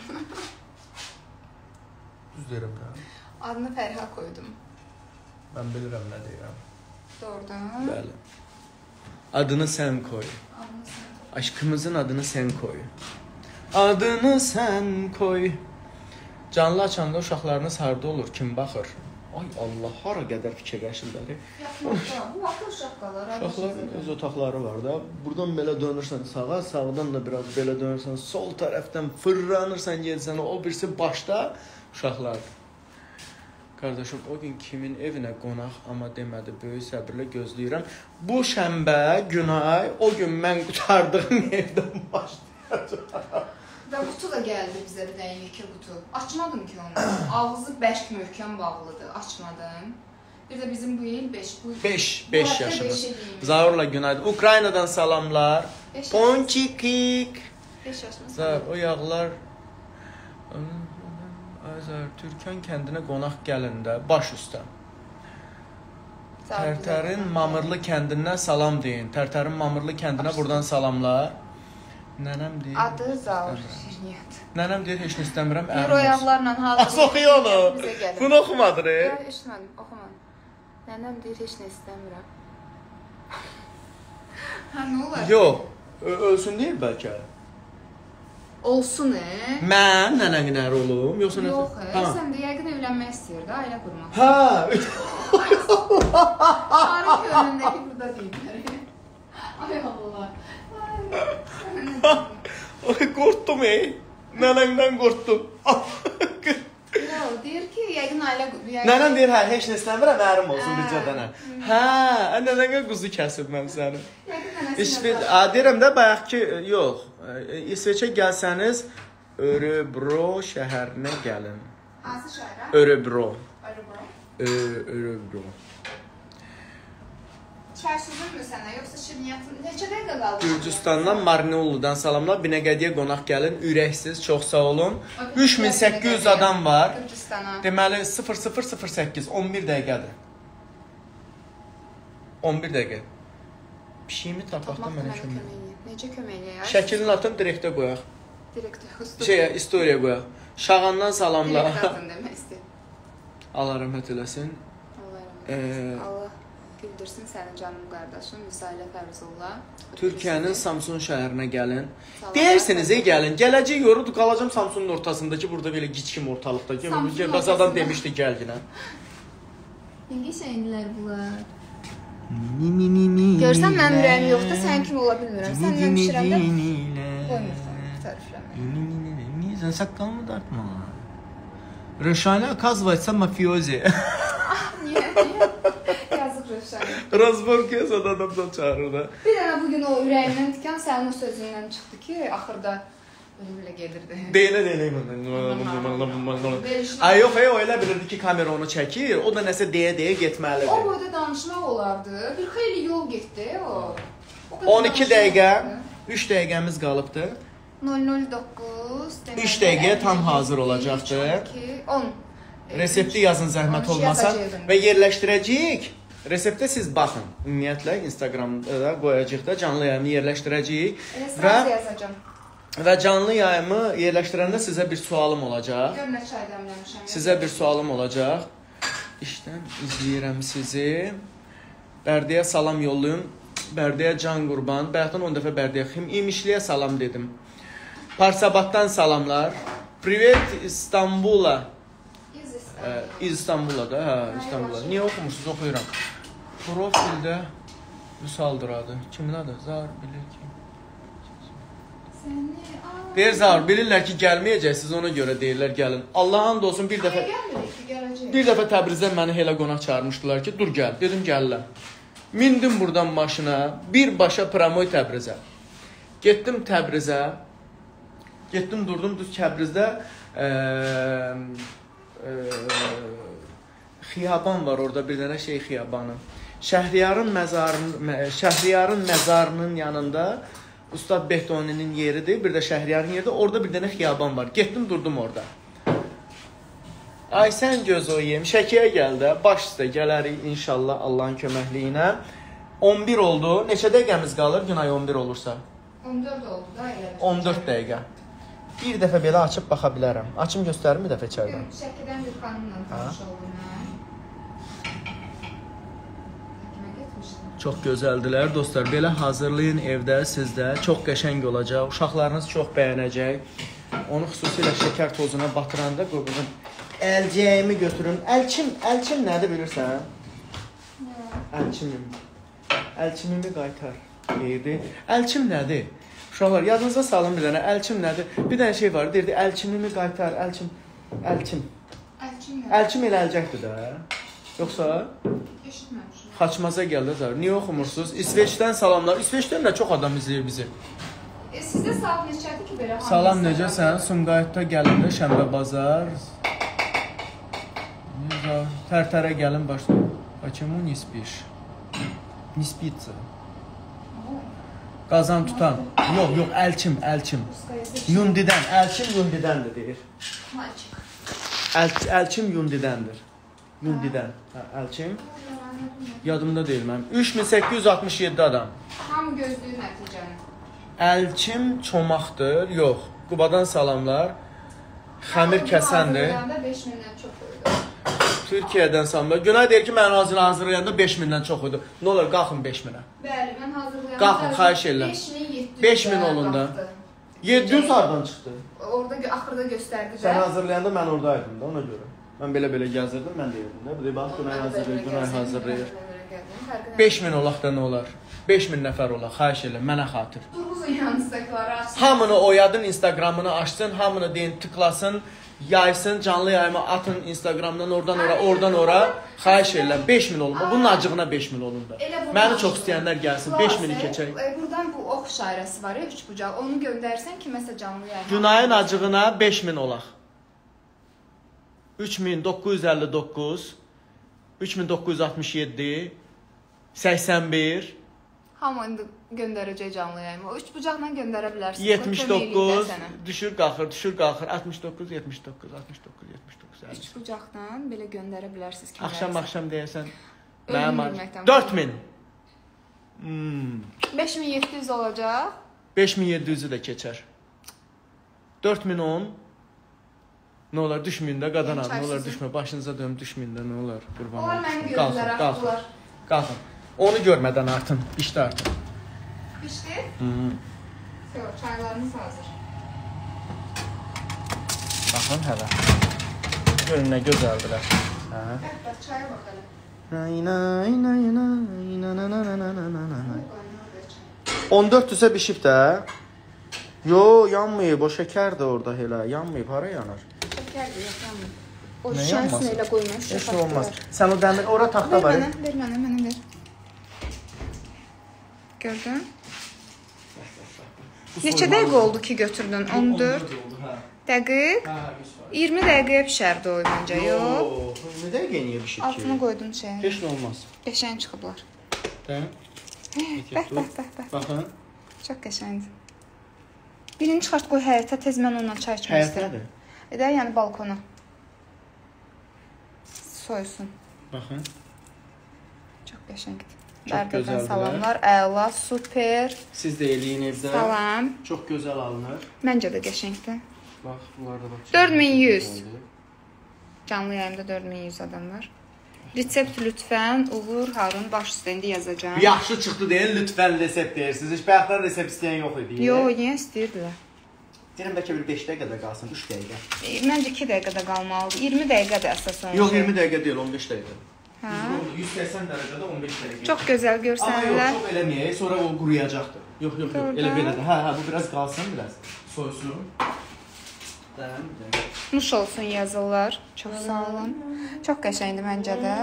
B: Düz deyirəm də.
A: Adını Fərha qoydum.
B: Mən bilirəm nə deyirəm.
A: Doğrudan.
B: Bəli. Adını sən qoy. Aşkımızın adını sen koy. Adını sen koy. Canlı açanda uşaqlarınız harda olur, kim baxır? Ay Allah, hara qədər fikirləşirlər.
A: Bu vaxt uşaqlar
B: öz otaqları var da. Buradan belə dönürsən sağa, sağdan da biraz belə dönürsən, sol tərəfdən fırlanırsan, gelsən, o birisi başda uşaqlar. Qardaşım, o gün kimin evinə qonaq, amma demədi, böyük səbirlə gözləyirəm. Bu şənbə, Günay, o gün mən qutardığım evdən başlayacaq.
A: Və qutu da gəldi bizə bir dənə yekə qutu. Açmadım ki onu. Ağzı bərk möhkəm bağlıdır. Açmadım. Bir də bizim bu il
B: 5 yaşımız. Zaurla günaydın. Ukraynadan salamlar. Ponçikik.
A: 5 yaşımız.
B: Zaur, o yağlar Azər Türkan kəndinə qonaq gələndə baş üstə. Tərtərin Mamırlı kəndindən salam deyin. Tərtərin Mamırlı kəndinə buradan salamlar. Nənəm deyir.
A: Adı Zaur Şirniyyət.
B: Nənəm deyir, heç nə istəmirəm.
A: Bir oyaqlarla hazır.
B: Az oxuy onu. Bunu oxumadır.
A: Yox, eşitmədim, oxumadım. Nənəm deyir, heç nə istəmirəm. Hə, nə olar?
B: Yox, ölsün deyir bəlkə.
A: Olsun,
B: Mən nənənin əri olum, yoxsa nə?
A: Yox, sən də yəqin evlənmək istəyirdi, ailə qurmaq.
B: Hə.
A: Tarih önündəki burada deyirlər. Ay Allah.
B: Qorxdum, nənəndən qorxdum.
A: Yox, deyir ki, yəqin ailə...
B: Nənəm deyir, hə, heç nə istəmirəm, ərim olsun bircə dənə. Hə, nənənə quzu kəsib mən səni. Deyirəm də, bayaq ki, yox, İsveçə gəlsəniz, Örebro şəhərinə gəlin.
A: Hansı şəhərə?
B: Örebro. Örebro.
A: Çərsüzünmü sənə, yoxsa Şirniyyatın neçə dəqiqə qaldı?
B: Gürcüstandan Marneuludan salamlar. Binəqədiyə qonaq gəlin. Ürəksiz, çox sağ olun. 3800 adam var.
A: Gürcüstana.
B: Deməli 0008, 11 dəqiqədir. 11 dəqiqə. Pişiyimi tapaqda mənə kömək.
A: Necə kömək eləyək?
B: Şəklini atım, direktə qoyaq.
A: Direktə.
B: İstoriya qoyaq. Şağandan salamlar.
A: Direktə atın demək istəyir.
B: Allah rəhmət eləsin.
A: Allah rəhmət eləsin. Allah güldürsün sənin canım qardaşım Müsailə Fərzolla.
B: Türkiyənin Samsun şəhərinə gəlin. Deyirsiniz, gəlin. Gələcək yorudu, qalacam Samsunun ortasındakı, burada belə giçkim ortalıqdakı. Bəs adam demişdi, gəl yine.
A: İlgi şeylər bunlar. Görsən mənim ürəyim yoxdur, sən kim ola bilmirəm. Səndən pişirəm də qoymursan, tərifləmək.
B: Niyə, saqqal mı dartma? Röşanə оказывается mafiozi.
A: Niyə? Yazıq Röşanə.
B: Razborkaya sad adamdan çağırır da.
A: Bir dənə bugün o ürəyimdən tikan sənin o sözündən çıxdı ki, axırda belə gedirdi.
B: Deyinə. Ay yox, o elə bilirdi ki, kamera onu çəkir, o da nəsə deyə getməlidir.
A: O boyda danışmaq olardı. Bir xeyli yol getdi o.
B: 12 dəqiqə, 3 dəqiqəmiz qalıbdı.
A: 009
B: 3 dəqiqəyə tam hazır olacaqdı.
A: 10.
B: Resepti yazın zəhmət olmasa və yerləşdirəcəyik. Reseptə siz baxın. Ümumiyyətlə Instagramda qoyacağıq da canlı yayımı yerləşdirəcəyik və canlı yayımı yerləşdirəndə sizə bir sualım olacaq.
A: Gör nə çay dəmləmişəm.
B: Sizə bir sualım olacaq. İşdən izləyirəm sizi. Bərdəyə salam yollayın. Bərdəyə can qurban. Bayaqdan 10 dəfə Bərdəyə İmişliyə salam dedim. Parsabatdan salamlar. Privet İstanbula. İstanbul'a da, hə, İstanbul'a. Niyə oxumursuz? Oxuyuram. Profildə Vüsaldır adı. Kimin adı? Zar bilir ki. Deyir Zar, bilirlər ki, gəlməyəcəksiniz, ona görə deyirlər gəlin. Allah'ın olsun bir dəfə Təbrizdən məni elə qonaq çağırmışdılar ki, dur gəl. Dedim gəlirəm. Mindim buradan maşına, birbaşa Pramoy Təbrizə. Getdim Təbrizə. Getdim durdum düz Təbrizdə. Xiyaban var orada, bir dənə şey xiyabanı. Şəhriyarın məzarının yanında Ustad Behdoni'nin yeridir, bir də Şəhriyarın yeridir. Orada bir dənə xiyaban var. Getdim durdum orada. Ay sən göz oyayım, Şəkiyə gəl də, baş üstə gələrik inşallah Allahın köməkliyi ilə. 11 oldu. Neçə dəqiqəmiz qalır Günay 11 olursa?
A: 14 oldu da elə.
B: 14 dəqiqə. Bir dəfə belə açıb baxa bilərəm. Açım göstərim bir dəfə içərdən.
A: Şəkidən bir xanımla tanış oldum mən.
B: Çox gözəldilər. Dostlar, belə hazırlayın evdə sizdə. Çox qəşəng olacaq. Uşaqlarınız çox bəyənəcək. Onu xüsusilə şəkər tozuna batıranda qoyun. Əlcəyimi götürün. Əlçim nədir bilirsən? Əlçimimi qaytar. Deyirdi. Əlçim nədir? Uşaqlar, yadınıza salın bir dənə. Əlçim nədir? Bir dənə şey var. Deyirdi, əlçimimi qaytar. Əlçim. Əlçim elə əlcəkdir də. Yoxsa?
A: Eşitməmişəm.
B: Xaçmaza gəldi zar. Niyə oxumursunuz? İsveçdən salamlar. İsveçdən də çox adam izləyir bizi.
A: Sizdə salam neçədir ki belə?
B: Salam necəsən? Sumqayıtda gəlində Şənbə bazar. Tərtərə gəlin başla. Почему не спишь? Не спится. Qazan tutan. Yox, əlçim. Yundidən, əlçim Yundidəndir deyir. Əlçim Yundidəndir. Yundidən. Əlçim. Yadımda deyil mənim. 3867 adam.
A: Hamı gözlüyü nəticəni.
B: Əlçim çomaqdır. Yox. Qubadan salamlar. Xəmir kəsəndir.
A: 5000-dən çox qoydu.
B: Türkiyədən salamlar. Günay deyir ki, mən hazırlayanda 5000-dən çox qoydu. Nə olur, qalxın 5000-ə.
A: Bəli, mən hazırlayanda
B: qalxın, xahiş edirəm. 5000 olun da. 700 hardan çıxdı?
A: Orada axırda göstərdi də.
B: Sən hazırlayanda mən oradaydım da ona görə. Mən belə gəzirdim, mən deyirdim də. Bu da bax, Günay hazırlayır. 5000 olaq da nə olar? 5000 nəfər olaq, xahiş edirəm, mənə xatir.
A: Durğuzun yanınızdakıları açsın.
B: Hamını oyadın, Instagramını açsın, hamını deyin tıklasın, yaysın, canlı yayma atın Instagramdan oradan ora. Xahiş edirəm, 5000 olun. Bunun acığına 5000 olun da. Məni çox istəyənlər gəlsin, 5000-i keçək.
A: Buradan bu ox işarəsi var ya, 3 bucaq. Onu göndərsən ki, məsəl canlı yayma.
B: Günayın acığına 5000 olaq. 3959 3967 81
A: Hamı indi göndərəcək canlı yayma. 3 bucaqla göndərə bilərsən.
B: 79 düşür qalxır 69 79
A: 3 bucaqdan belə göndərə bilərsiniz ki.
B: Axşam deyəsən mənim 4000
A: 5700 olacaq.
B: 5700-ü də keçər. 4010 nə olar düşməyin də qadan al, nə olar düşmə, başınıza dönüm düşməyin də, nə olar qurban olsun.
A: Onlar məni gördülər,
B: qalxın. Onu görmədən artın, bişdi artın.
A: Bişdi? Çaylarımız hazır.
B: Baxın hələ. Görün nə gözəldilər.
A: Bəs çaya bax hələ.
B: 1400-ə bişib də. Yo, yanmayıb, o şəkərdir orada elə, yanmayıb, hara yanar?
A: Şəkərdir, yanmayıb. O şişənsini elə qoymaq,
B: heç nə olmaz. Sən o dəmir, ora taxta var.
A: Ver mənə. Gördün? Neçə dəqiqə oldu ki götürdün? 14 dəqiq? 20 dəqiqəyə pişərdi o məncə, yox?
B: 20 dəqiqə niyə bişir ki?
A: Altına qoydum şeyə.
B: Heç nə olmaz.
A: Qəşəng çıxıblar. Bəh.
B: Baxın.
A: Çox qəşəngdir. Birini çıxart qoy həyətə, tez mən onunla çay içmək istəyirəm. Edək, yəni balkona. Soyusun.
B: Baxın.
A: Çox qəşəngdir.
B: Çox gözəldir.
A: Salamlar, əla, super.
B: Siz də eləyin evdə.
A: Salam.
B: Çox gözəl alınır.
A: Məncə də qəşəngdir.
B: Bax, bunlar da bax.
A: 4100. Canlı yayımda 4100 adam var. Resept lütfən Uğur Harun baş üstündə yazacağam.
B: Yaxşı çıxdı deyin, lütfən resept deyirsiniz. Heç bayaqdan resept istəyən yox idi.
A: Yox, niyə istəyirdilər?
B: Deyirəm bəlkə bir 5 dəqiqədə qalsın, 3 dəqiqə.
A: Məncə 2 dəqiqədə qalmalıdır. 20 dəqiqədə əsas olmalı.
B: Yox, 20 dəqiqə deyil, 15 dəqiqə.
A: Hə?
B: 180 dərəcədə 15 dəqiqə.
A: Çox gözəl görsənirlər.
B: Amma yox, çox eləməyək, sonra o quruyacaqdır. Yox, elə belədir. Hə, bu biraz qalsın, biraz soysun.
A: Nuş olsun yazırlar. Çox sağ olun. Çox qəşəngdir məncə də.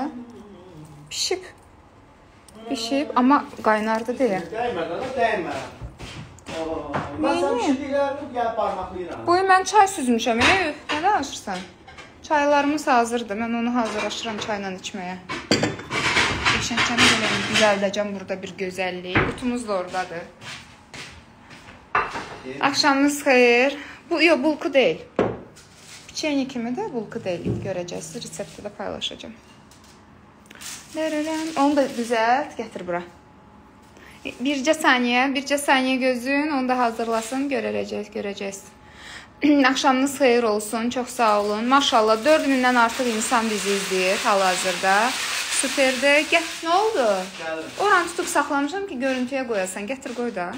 A: Pişib, amma qaynardı deyə.
B: Dəymə. Məsələn, bir şey deyirəm, gəl parmaqlayıram.
A: Boyu mən çay süzmüşəm, nə danışırsan? Çaylarımız hazırdır, mən onu hazırlaşıram çayla içməyə. Qəşəngcəni belə düzəldəcəm burada bir gözəllik. Qutumuz da oradadır. Axşamınız xeyir. Bu, yox, bulku deyil. Piçeni kimi də bulku deyil, görəcəksiniz. Reseptdə də paylaşacağım. Onu da düzəlt, gətir bura. Bircə saniyə gözün, onu da hazırlasın, görəcəksiniz. Axşamınız xeyir olsun, çox sağ olun. Maşallah, 4000-dən artıq insan bizi izləyir hal-hazırda. Süperdir. Gəl, nə oldu?
B: Gəldim.
A: Oranı tutub saxlamışam ki, görüntüyə qoyasan. Gətir qoy da.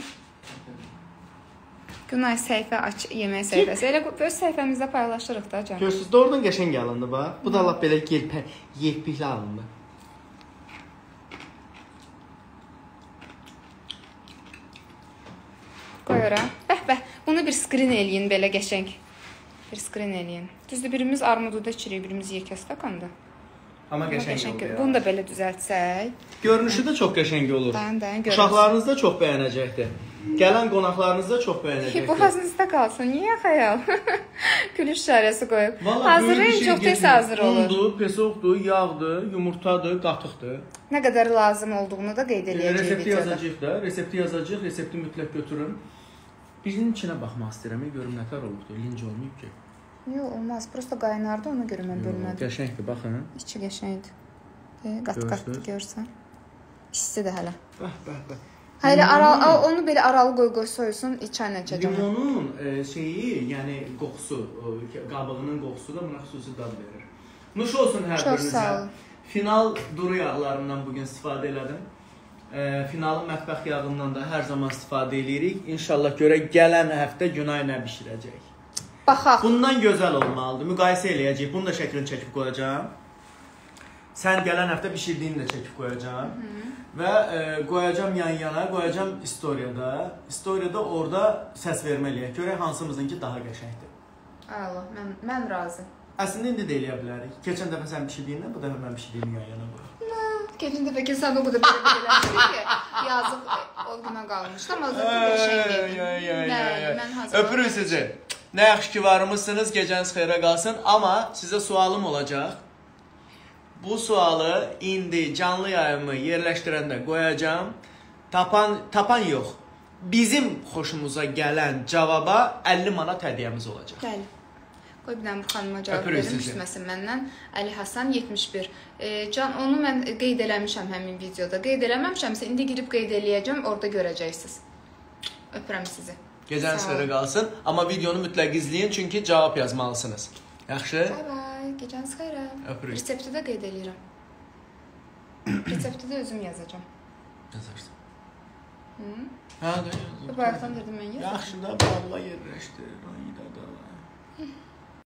A: Günay səhifə aç, yemək səhifəsi. Elə öz səhifəmizdə paylaşırıq da canım.
B: Görürsüz, doğrudan qəşəng alındı bax. Bu da lap belə yelpikli alındı.
A: Qoy ora. Bəh. Bunu bir skrin eləyin belə qəşəng. Bir skrin eləyin. Düzdür, birimiz armudu da içirik, birimiz yekə stəkanda.
B: Amma qəşəng oldu ya.
A: Bunu da belə düzəltsək.
B: Görünüşü də çox qəşəng olur.
A: Dayan, görürüz.
B: Uşaqlarınız da çox bəyənəcəkdir. Gələn qonaqlarınız da çox bəyənəcəkdir.
A: Boğazınızda qalsın, niyə xəyal? Gülüş işarəsi qoyub. Hazırlayın, çox tez hazır olur.
B: Undur, pesoqdur, yağdır, yumurtadır, qatıqdır.
A: Nə qədər lazım olduğunu da qeyd edəcəyik.
B: Resepti yazacaq da, resepti mütləq götürün. Birinin içinə baxmaq istəyirəm, görüm nətər olubdur, linc olmayıb ki.
A: Yox, olmaz, prosta qaynardı, ona görə mən bölmədim.
B: Qəşəngdir, baxın.
A: İçi qəşəngdir. Qat-qat görsən. İstidir hələ.
B: Bəh.
A: Hayır, onu belə aralı qoy soyusun, çayla içəcəm.
B: Limonun şeyi, yəni qoxusu, qabığının qoxusu da buna xüsusi dad verir. Nuş olsun hər birinizə.
A: Çox sağ olun.
B: Final duru yağlarından bugün istifadə elədim. Finalın mətbəx yağından da hər zaman istifadə edirik. İnşallah görək gələn həftə Günay nə bişirəcək.
A: Baxaq.
B: Bundan gözəl olmalıdır. Müqayisə eləyəcəyik. Bunu da şəklini çəkib qoyacağam. Sən gələn həftə bişirdiyini də çəkib qoyacağam. Və qoyacağam yan-yana, qoyacağam istoriyada. İstoriyada orada səs vermə eləyək. Görək hansımızınki daha qəşəngdir.
A: Allah, mən razı.
B: Əslində indi də eləyə bilərik. Keçən dəfə sən bişirdiyindən bu dəfə mən bişirdiyimi yan-yana qoyaq.
A: Keçən dəfə ki, sən o qədər eləmişdin ki, yazıq o günə qalmışdı. Amma zaten qəşəng deyil.
B: Öpürük sizi. Nə yaxşı ki varmışsınız, gecəniz xeyrə qalsın. Amma sizə sualım olacaq. Bu sualı indi canlı yayımı yerləşdirəndə qoyacağım. Tapan yox. Bizim xoşumuza gələn cavaba 50 manat hədiyyəmiz olacaq.
A: Bəli. Qoy bir dənə bu xanıma cavab verim, üstməsin məndən. Əli Hasan 71. Can, onu mən qeyd eləmişəm həmin videoda. Qeyd eləməmişəmsə, indi girib qeyd eləyəcəm, orada görəcəksiniz. Öpürəm sizi.
B: Gecəniz xeyrə qalsın. Amma videonu mütləq izləyin, çünki cavab yazmalısınız. Yaxşı?
A: Bye. Gecəniz xeyrə.
B: Öpürük.
A: Resepti də qeyd eləyirəm. Resepti də özüm yazacağam.
B: Yazarsan.
A: Hə, da yazdım. Bayaqdan dedim mən yazdım.
B: Yaxşı da, Allah yerləşdir. Ayda qala.